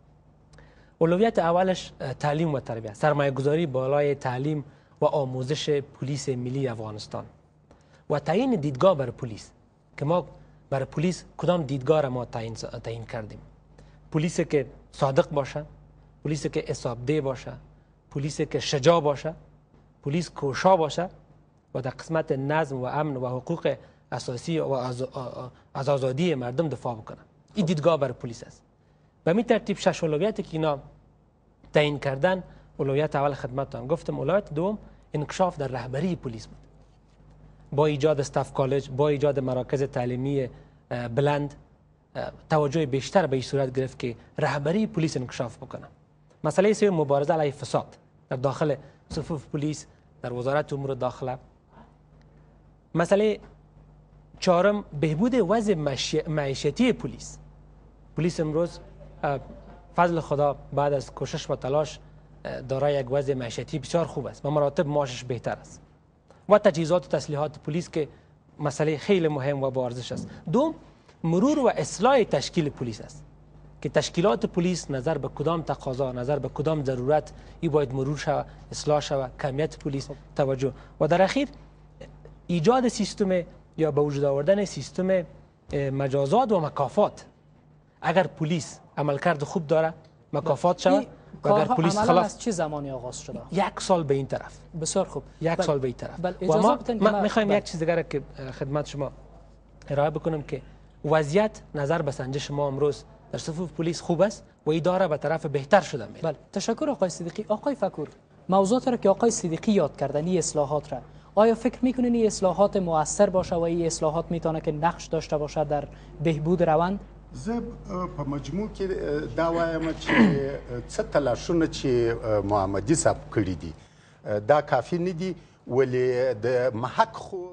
اولویت اولش تعلیم و تربیت، سرمایه گذاری بالای تعلیم و آموزش پلیس ملی افغانستان و تعیین دیدگاه بر پلیس که ما بر پلیس کدام دیدگاه را ما تعیین تعیین کردیم. پلیسی که صادق باشه، پلیسی که حسابده باشه، پلیسی که شجاع باشه، پلیس کوشا باشه و در قسمت نظم و امن و حقوق اساسی و از, از آزادی مردم دفاع بکنه. این دیدگاه بر پلیس است. به می ترتیب شش اولویتی که اینا تعیین کردن، اولویت اول خدمتتان گفتم، اولویت دوم انکشاف در رهبری پلیس بود. با ایجاد استاف کالج، با ایجاد مراکز تعلیمی بلند، توجه بیشتر به این صورت گرفت که رهبری پلیس انکشاف بکنه. مسئله سوم مبارزه علیه فساد در داخل صفوف پلیس، در وزارت امور داخله. مسئله چهارم بهبود وضع معیشتی پلیس. پلیس امروز فضل خدا بعد از کوشش و تلاش دارای یک وضع معیشتی بسیار خوب است و مراتب معاشش بهتر است و تجهیزات و تسلیحات پلیس که مسئله خیلی مهم و با ارزش است. دوم، مرور و اصلاح تشکیل پلیس است که تشکیلات پلیس نظر به کدام تقاضا، نظر به کدام ضرورت ای باید مرور شود، اصلاح شود، کمیت پلیس توجه و در اخیر ایجاد سیستم یا به وجود آوردن سیستم مجازات و مکافات. اگر پلیس عملکرد خوب داره مکافات شود و اگر پلیس خلاف از چه زمانی آغاز شده؟ یک سال به این طرف. بسیار خوب. یک بل... سال به این طرف. بل... و ما, ما میخوایم بل... یک چیز دیگر که خدمت شما ارائه بکنم که وضعیت نظر به سنجش ما امروز در صفوف پلیس خوب است و این داره به طرف بهتر شدن میره. بله، تشکر آقای صدیقی. آقای فکور، موضوعات را که آقای صدیقی یاد کردن، این اصلاحات را آیا فکر میکنین این اصلاحات مؤثر باشه و این اصلاحات میتونه که نقش داشته باشه در بهبود روند؟ زه په مجموع کې دا وایم چې څه تلاشونه چې محمدي صاحب کړي دي دا کافي نه دي، ولې د محک خو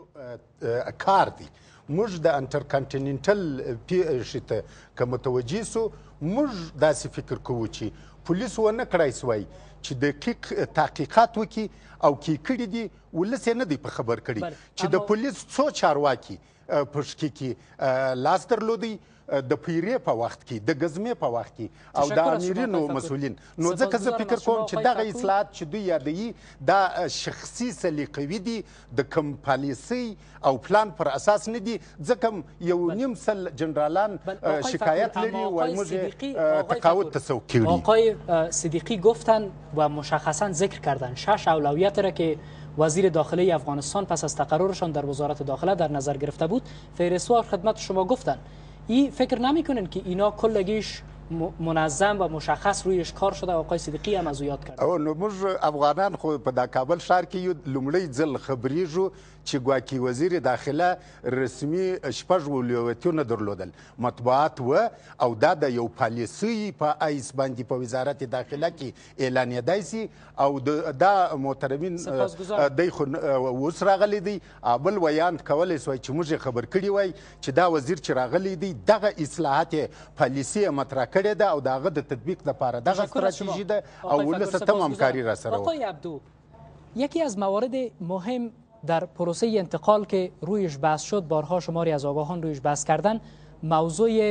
کار دی. موږ د انټرکانټیننټل پیښې ته که متوجه سو، موږ داسې فکر کوو چې پولیس ونه کړای سوای چې دقیق تحقیقات وکړي او کې کړي دي ولس یې نه دی په خبر کړي چې د پولیس څو چارواکي په شکي کې لاس درلودی د پیری په وخت کې، د غزمې په وخت کې او د امیرینو مسولین. نو ځکه زه فکر کوم چې دغه اصلاحات چې دوی یادوي دا شخصي سلیقوي دي، د کوم پالیسي او پلان پر اساس نه دي. ځکه یو نیم سل جنرالان شکایت لري و موږ تقاعد تصویب کړي. آقای صدیقی گفتن و مشخصا ذکر کردن شش اولویت را که وزیر داخلی افغانستان پس از تقررشان در وزارت داخله در نظر گرفته بود فهرستوار خدمت شما گفتن. این فکر نمیکنن که اینا کلگیش منظم و مشخص رویش کار شده؟ آقای صدیقی هم از او یاد کرد. او نو موږ افغانان خو په د کابل ښار کې یو لومړی ځل خبرېږو چې ګواکې وزیر داخله رسمي شپږ ولایتونه درلودل، مطبوعات و او دا د یو پالیسي په ایس باندې په وزارت داخله کې اعلانېدای سي او دا محترمین دی خو اوس راغلی دی بل ویان کولی سوای چې موږ خبر کړي وای چې دا وزیر چې راغلی دی دغه اصلاحات پالیسي مطرح کړې ده او دغه د تطبیق لپاره دغه استراتژي ده او ولس ته همکاري را سره. آقای عبدو، یکی از موارد مهم در پروسه انتقال که رویش بحث شد، بارها شماری از آگاهان رویش بحث کردن، موضوع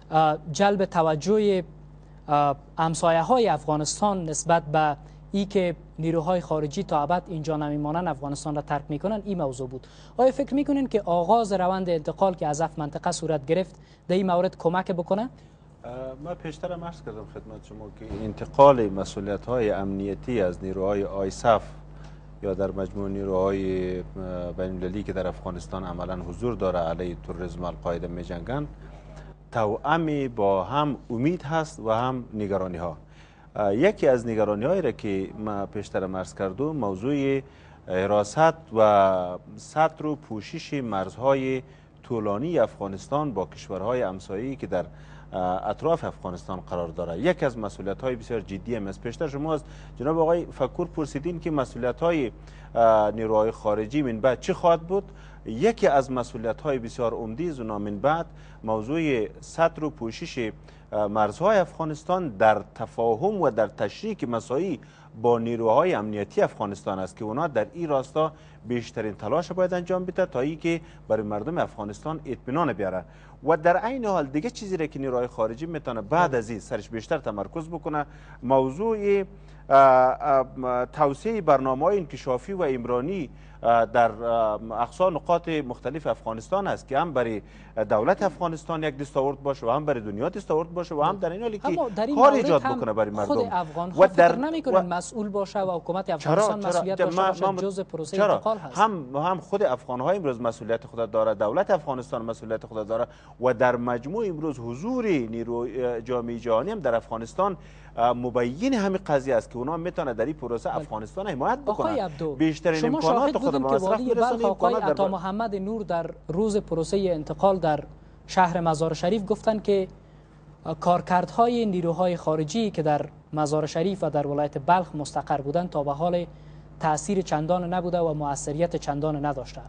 جلب توجه همسایه های افغانستان نسبت به ای که نیروهای خارجی تا ابد اینجا نمیمانند افغانستان را ترک میکنن، این موضوع بود. آیا فکر میکنین که آغاز روند انتقال که از اف منطقه صورت گرفت در این مورد کمک بکنه؟ من پیشتر هم عرض کردم خدمت شما که انتقال مسئولیت های امنیتی از نیروهای آیساف یا در مجموع نیروهای بین المللی که در افغانستان عملا حضور داره علیه تروریسم القاعده می جنگن توأمی با هم امید هست و هم نگرانی ها. یکی از نگرانی هایی را که ما پیشتر عرض کردم موضوع حراست و سطر و پوشش مرزهای طولانی افغانستان با کشورهای همسایه‌ای که در اطراف افغانستان قرار داره. یکی از مسئولیت های بسیار جدی هم است. پیشتر شما از جناب آقای فکور پرسیدین که مسئولیت های نیروهای خارجی من بعد چه خواهد بود. یکی از مسئولیت های بسیار عمده زنا من بعد موضوع سطر و پوشش مرزهای افغانستان در تفاهم و در تشریک مساعی با نیروهای امنیتی افغانستان است که اونا در این راستا بیشترین تلاش باید انجام بده تا ای که برای مردم افغانستان اطمینان بیاره. و در عین حال دیگه چیزی را که نیروهای خارجی میتونه بعد از این سرش بیشتر تمرکز بکنه موضوع توسعه برنامه‌های انکشافی و عمرانی در اقصا نقاط مختلف افغانستان است که هم برای دولت افغانستان یک دستاورد باشه و هم برای دنیا دستاورد باشه و هم در این حالی که کار ایجاد بکنه برای مردم. خود افغان ها فکر نمی‌کنن مسئول باشه و حکومت افغانستان مسئولیت داشته باشه جزء پروسه انتقال هست. هم هم خود افغان ها امروز مسئولیت خود داره، دولت افغانستان مسئولیت خود داره و در مجموع امروز حضور نیرو جامعه جهانی هم در افغانستان مبین همین قضیه است که اونا میتونه در این پروسه افغانستان حمایت بکنن. بیشترین امکانات خود به مصرف برسونن. آقای عطا محمد نور در روز پروسه انتقال در شهر مزار شریف گفتن که کارکردهای نیروهای خارجی که در مزار شریف و در ولایت بلخ مستقر بودند تا به حال تاثیر چندان نبوده و موثریت چندان نداشته.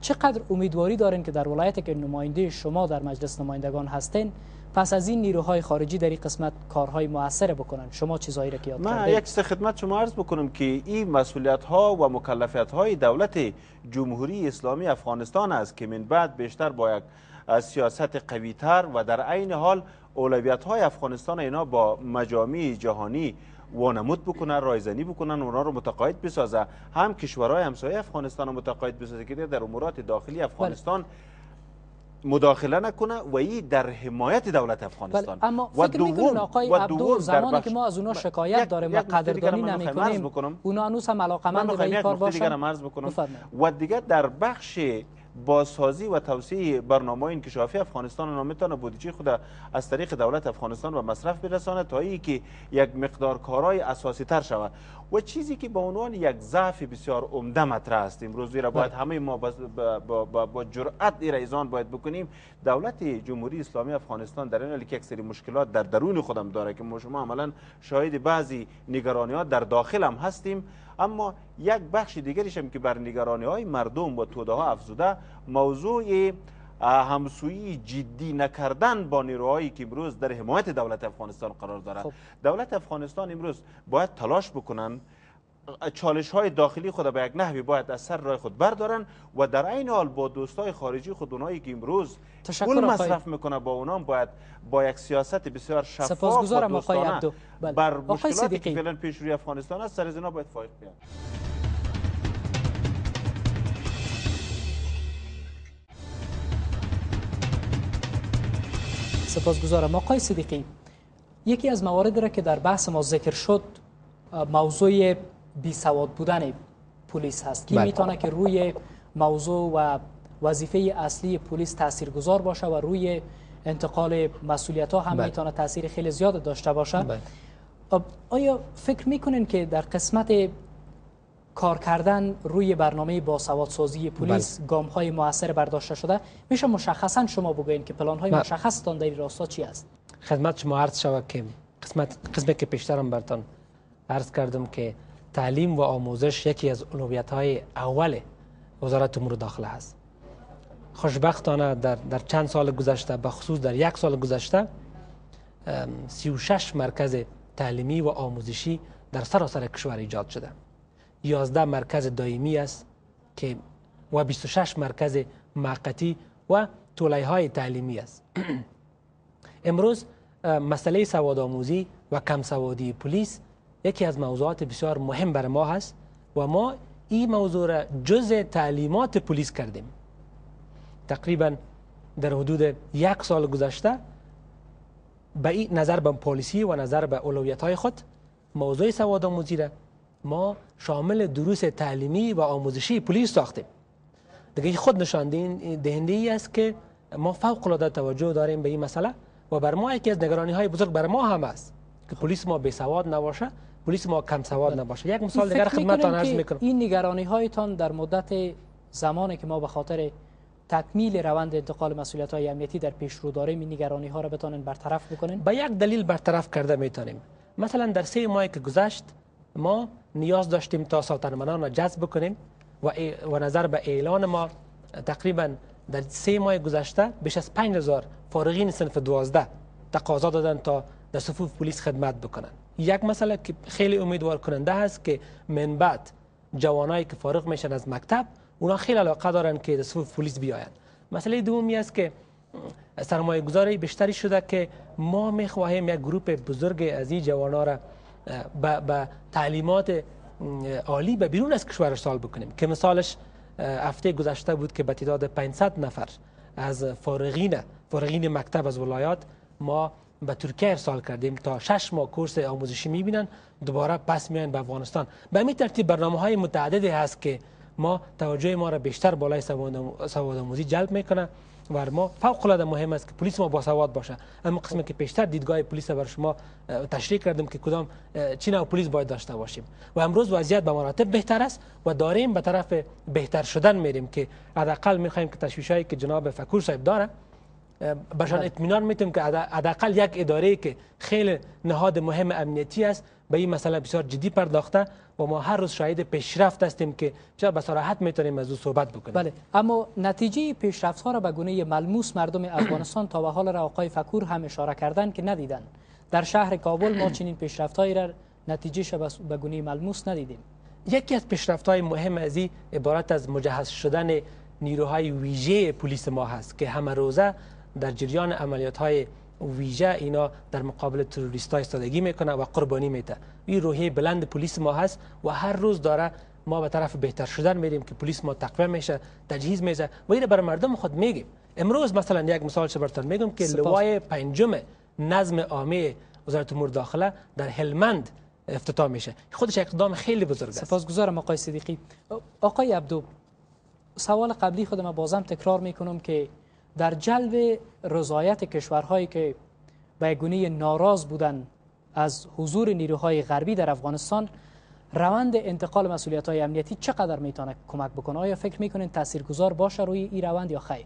چقدر امیدواری دارین که در ولایتی که نماینده شما در مجلس نمایندگان هستین پس از این نیروهای خارجی در این قسمت کارهای موثر بکنن؟ شما چیزایی را که یاد من کردید. یک چیز خدمت شما عرض بکنم که این مسئولیت ها و مکلفیت های دولت جمهوری اسلامی افغانستان است که من بعد بیشتر با یک سیاست قوی تر و در عین حال اولویت های افغانستان اینا با مجامع جهانی وانمود بکنن، رایزنی بکنن، اونا رو متقاعد بسازه، هم کشورهای همسایه افغانستان رو متقاعد بسازه که در امورات داخلی افغانستان مداخله نکنه و این در حمایت دولت افغانستان. بله. اما فکر میکنین آقای عبدو زمانی که ما از اونا شکایت داریم و قدردانی نمیکنیم اونا هنوز هم علاقمند به این کار باشن؟ و دیگه در بخش بازسازی و توسعه برنامه انکشافی افغانستان نمیتونه بودجه خود از طریق دولت افغانستان و مصرف برسانه تا ای که یک مقدار کارهای اساسی تر شود و چیزی که به عنوان یک ضعف بسیار عمده مطرح است امروز را باید همه ما با, با, با, با جرأت ایران باید بکنیم. دولت جمهوری اسلامی افغانستان در این حال که یک سری مشکلات در درون خودم داره که ما شما عملا شاهد بعضی نگرانی‌ها در داخل هم هستیم، اما یک بخش دیگریش هم که بر نگرانی های مردم و توده ها افزوده موضوع همسویی جدی نکردن با نیروهایی که امروز در حمایت دولت افغانستان قرار دارد. خب. دولت افغانستان امروز باید تلاش بکنن چالش های داخلی خود به یک نحوی باید از سر راه خود بردارن و در این حال با دوستای خارجی خود اونایی که امروز پول مصرف میکنه با اونام باید با یک سیاست بسیار شفاف و دوستانه بر مشکلاتی که فعلا پیش روی افغانستان است سر از اینا باید فائق بیاد. سپاسگزارم آقای صدیقی. یکی از مواردی را که در بحث ما ذکر شد موضوع بی سواد بودن پلیس هست که میتونه که روی موضوع و وظیفه اصلی پلیس تاثیرگذار باشه و روی انتقال مسئولیت ها هم بله. میتونه تاثیر خیلی زیاد داشته باشه. بله. آیا فکر میکنین که در قسمت کار کردن روی برنامه باسوادسازی پلیس بله. گام های موثر برداشته شده؟ میشه مشخصا شما بگوین که پلان های بله. مشخص تان در این راستا چی است؟ خدمت شما عرض شود که قسمت قسمتی که پیشترم براتون عرض کردم که تعلیم و آموزش یکی از اولویت‌های اول وزارت امور داخله است. خوشبختانه در در چند سال گذشته به خصوص در یک سال گذشته سی و شش مرکز تعلیمی و آموزشی در سراسر کشور ایجاد شده. یازده مرکز دائمی است که و بیست و شش مرکز موقتی و تولیه‌های تعلیمی است. امروز مسئله سواد آموزی و کم سوادی پلیس یکی از موضوعات بسیار مهم برای ما هست و ما این موضوع را جزء تعلیمات پلیس کردیم. تقریبا در حدود یک سال گذشته به این نظر به پالیسی و نظر به اولویت‌های خود موضوع سواد آموزی را ما شامل دروس تعلیمی و آموزشی پلیس ساختیم. دیگه خود نشان دهنده ای است که ما فوق العاده توجه داریم به این مسئله و بر ما یکی از نگرانی‌های بزرگ بر ما هم است که پلیس ما بی سواد نباشه، پلیس ما کم سواد نباشه. یک مثال دیگر خدمتتان عرض میکنم. این نگرانی هایتان در مدت زمانی که ما به خاطر تکمیل روند انتقال مسئولیت های امنیتی در پیش رو داریم این نگرانی ها را بتونن برطرف بکنن؟ با یک دلیل برطرف کرده میتونیم. مثلا در سه ماهی که گذشت ما نیاز داشتیم تا ساترمنان را جذب بکنیم و و نظر به اعلان ما تقریبا در سه ماه گذشته بیش از پنج هزار فارغین صنف دوازده تقاضا دادن تا در صفوف پلیس خدمت بکنن. یک مسئله که خیلی امیدوار کننده است که من بعد جوانایی که فارغ میشن از مکتب اونا خیلی علاقه دارن که در صفوف پلیس بیاین. مسئله دومی است که سرمایه گذاری بیشتری شده که ما میخواهیم یک گروپ بزرگ از این جوانا را به تعلیمات عالی به بیرون از کشور ارسال بکنیم که مثالش هفته گذشته بود که به تعداد پانصد نفر از فارغین فارغین مکتب از ولایات ما به ترکیه ارسال کردیم تا شش ماه کورس آموزشی میبینن دوباره پس میان به افغانستان. به همین ترتیب برنامه های متعددی هست که ما توجه ما را بیشتر بالای سواد آموزی جلب میکنه و ما فوق العاده مهم است که پلیس ما باسواد باشه. اما قسمی که پیشتر دیدگاه پلیس بر شما تشریح کردم که کدام چی نوع پلیس باید داشته باشیم و امروز وضعیت به مراتب بهتر است و داریم به طرف بهتر شدن میریم که حداقل میخوایم که تشویشایی که جناب فکور صاحب داره بهشان اطمینان میتیم که حداقل یک اداره که خیلی نهاد مهم امنیتی است به این مسئله بسیار جدی پرداخته و ما هر روز شاهد پیشرفت هستیم که بسیار به صراحت میتونیم از او صحبت بکنیم. بله، اما نتیجه پیشرفت ها را به گونه ملموس مردم افغانستان تا به حال را آقای فکور هم اشاره کردن که ندیدن. در شهر کابل ما چنین پیشرفت هایی را نتیجهش به گونه ملموس ندیدیم. یکی از پیشرفت های مهم از این عبارت از مجهز شدن نیروهای ویژه پلیس ما هست که همه روزه در جریان عملیات های ویژه اینا در مقابل تروریست ها ایستادگی میکنه و قربانی میده. این روحیه بلند پلیس ما هست و هر روز داره ما به طرف بهتر شدن میریم که پلیس ما تقویت میشه، تجهیز میشه و این برای مردم خود میگیم. امروز مثلا یک مثال براتون میگم که لوای پنجم نظم عامه وزارت امور داخله در هلمند افتتاح میشه. خودش اقدام خیلی بزرگ است. سپاسگزارم آقای صدیقی. آقای عبدو، سوال قبلی خودم بازم تکرار میکنم که در جلب رضایت کشورهایی که به گونه ناراض بودند از حضور نیروهای غربی در افغانستان، روند انتقال مسئولیت‌های امنیتی چقدر میتونه کمک بکنه؟ آیا فکر میکنین تاثیرگذار باشه روی این روند یا خیر؟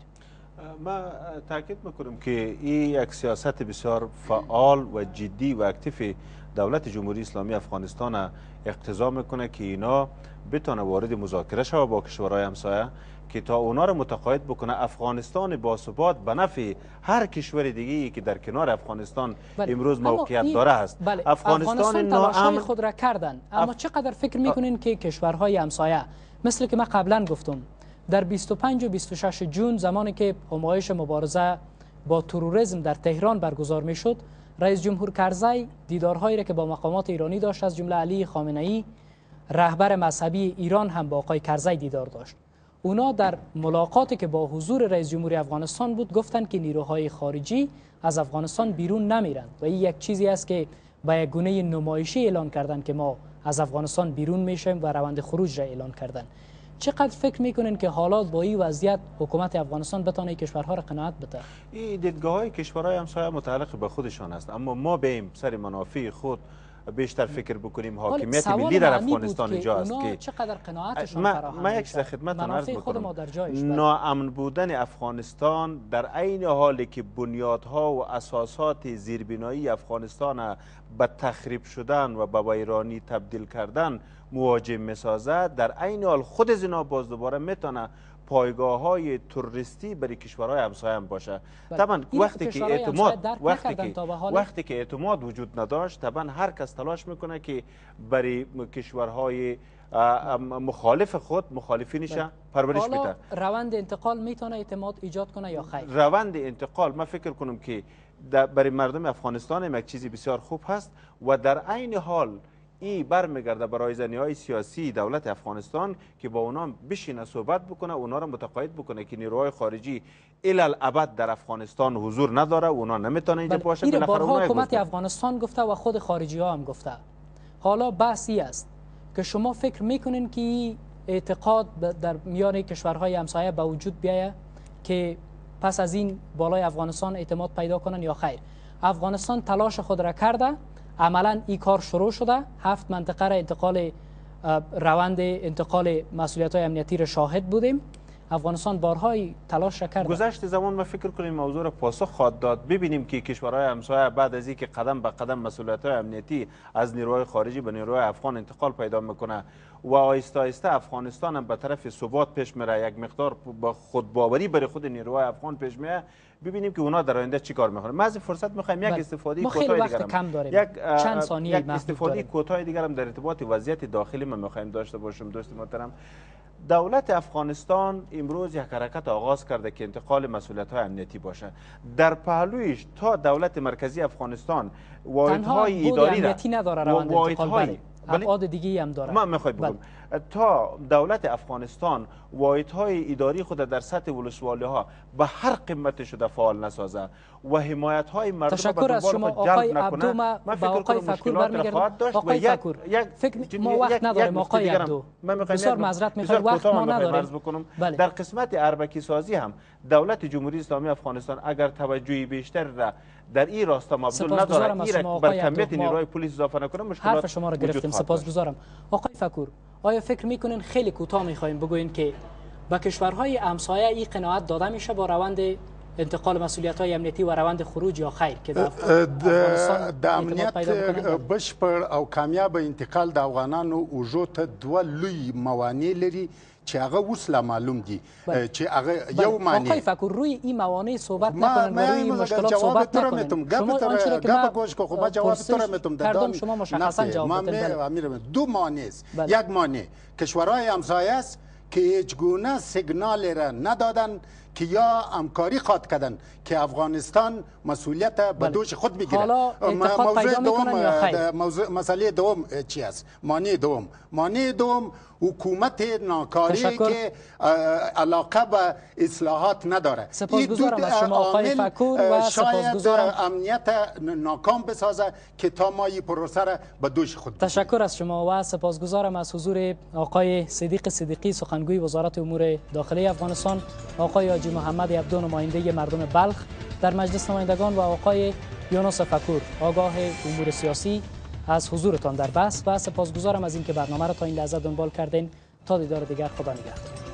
ما تاکید میکنم که این یک سیاست بسیار فعال و جدی و اکتیو دولت جمهوری اسلامی افغانستان اقتضا میکنه که اینا بتونه وارد مذاکره شود با کشورهای همسایه که تا اونا رو متقاعد بکنه افغانستان باثبات به نفع هر کشور دیگه‌ای که در کنار افغانستان بله. امروز موقعیت داره است. بله. افغانستان, افغانستان تلاش‌های خود را کردن، اما اف... چقدر فکر میکنین که کشورهای همسایه مثل که من قبلا گفتم در بیست و پنج و بیست و شش جون زمانی که همایش مبارزه با تروریسم در تهران برگزار میشد، رئیس جمهور کرزی دیدارهایی را که با مقامات ایرانی داشت، از جمله علی خامنه‌ای رهبر مذهبی ایران هم با آقای کرزی دیدار داشت. اونا در ملاقاتی که با حضور رئیس جمهوری افغانستان بود گفتند که نیروهای خارجی از افغانستان بیرون نمیرند و این یک چیزی است که با یک گونه نمایشی اعلان کردند که ما از افغانستان بیرون میشیم و روند خروج را اعلان کردند. چقدر فکر میکنین که حالات با این وضعیت حکومت افغانستان بتونه کشورها را قناعت بده؟ این دیدگاه های کشورهای همسایه متعلق به خودشان است، اما ما بیم سر منافع خود بیشتر فکر بکنیم. حاکمیت ملی در افغانستان اینجا است که چقدر قناعتشان فراهم ما یک خدمتتون عرض میکنم. ناامن بودن افغانستان در عین حالی که بنیادها و اساسات زیربنایی افغانستان به تخریب شدن و به ویرانی تبدیل کردن مواجه میسازد، در عین حال خود زنا باز دوباره میتونه پایگاه های تروریستی برای کشورهای همسایه هم باشه. طبعا وقتی که اعتماد وقتی که وقتی که اعتماد وجود نداشت، طبعا هر کس تلاش میکنه که برای کشورهای مخالف خود مخالفینش پرورش بده. روند انتقال میتونه اعتماد ایجاد کنه یا خیر؟ روند انتقال من فکر کنم که برای مردم افغانستان یک چیزی بسیار خوب هست و در عین حال این برمیگرده برای زنیهای سیاسی دولت افغانستان که با اونا بشینه صحبت بکنه، اونا را متقاعد بکنه که نیروهای خارجی الالابد در افغانستان حضور نداره، اونا نمیتونه اینجا باشه. بالاخره بارها حکومت افغانستان گفته و خود خارجی ها هم گفته. حالا بحثی است که شما فکر میکنین که اعتقاد در میان کشورهای همسایه به وجود بیاید که پس از این بالای افغانستان اعتماد پیدا کنن یا خیر؟ افغانستان تلاش خود را کرده، عملا این کار شروع شده، هفت منطقه را انتقال روند انتقال مسئولیت‌های امنیتی را شاهد بودیم. افغانستان بارهای تلاش را کرده. گذشت زمان ما فکر کنیم موضوع را پاسخ خواهد داد. ببینیم که کشورهای همسایه بعد از اینکه قدم به قدم مسئولیت‌های امنیتی از نیروهای خارجی به نیروهای افغان انتقال پیدا میکنه و آهسته آهسته افغانستان هم به طرف ثبات پیش میره، یک مقدار با خودباوری برای خود نیروهای افغان پیش میره، ببینیم که اونا در آینده چیکار میکنن. ما از فرصت میخوایم یک استفاده کوتاه دیگه کم داریم. یک چند ثانیه یک استفاده کوتاه دیگه هم در ارتباط وضعیت داخلی ما میخوایم داشته باشیم. دوست محترم، دولت افغانستان امروز یک حرکت آغاز کرده که انتقال مسئولیت‌های امنیتی باشه. در پهلویش تا دولت مرکزی افغانستان واحدهای اداری را نداره روند انتقال، ابعاد دیگه هم داره. ما میخوایم بگم تا دولت افغانستان واحدهای اداری خود در سطح ولسوالی ها به هر قیمت شده فعال نسازه و حمایت های مردم تشکر از شما آقای عبدو. ما با آقای فکور برمیگردم. آقای فکور فکر ما وقت نداریم. آقای عبدو بسیار معذرت میخوام، وقت ما نداریم. بله. در قسمت اربکی سازی هم دولت جمهوری اسلامی افغانستان اگر توجهی بیشتر را در این راستا مبذول نداره، این بر کمیت نیروهای پلیس اضافه نکنه، مشکلات حرف شما را گرفتیم. سپاسگزارم. آقای فکور، آیا فکر میکنین خیلی کوتاه میخوایم بگوین که با کشورهای همسایه این قناعت داده میشه با روند انتقال مسئولیت های امنیتی و روند خروج یا خیر که در افغانستان د امنیت بشپړ او کامیاب انتقال د افغانانو اوجو ته دوه لوی موانع لري چې هغه اوس لا معلوم دي چې هغه یو معنی آقای فکر روی این موانع صحبت نکنن و روی مشکلات صحبت نکنن. شما آنچه که من گوش کو خب جواب تو را میتم دادم شما مشخصا جواب بدید. دو مانع است. یک مانع کشورهای همسایه است که هیچ گونه سیگنال را ندادن که یا همکاری خواد کردن که افغانستان مسئولیت به دوش خود بگیره. حالا انتقاد پیدا میکنن یا خیر؟ موضوع مسئله دوم چی است؟ مانع دوم مانع دوم حکومت ناکاری که علاقه به اصلاحات نداره. سپاسگزارم از شما آقای فکور و سپاسگزارم امنیت ناکام بسازه که تا ما این پروسه را به دوش خود بگیره. تشکر از شما و سپاسگزارم از حضور آقای صدیق صدیقی سخنگوی وزارت امور داخلی افغانستان، آقای حاجی محمد عبدو نماینده مردم بلخ در مجلس نمایندگان و آقای یونس فکور آگاه امور سیاسی از حضورتان در بحث و سپاسگزارم از اینکه برنامه را تا این لحظه دنبال کردین. تا دیدار دیگر، خدا نگهدار.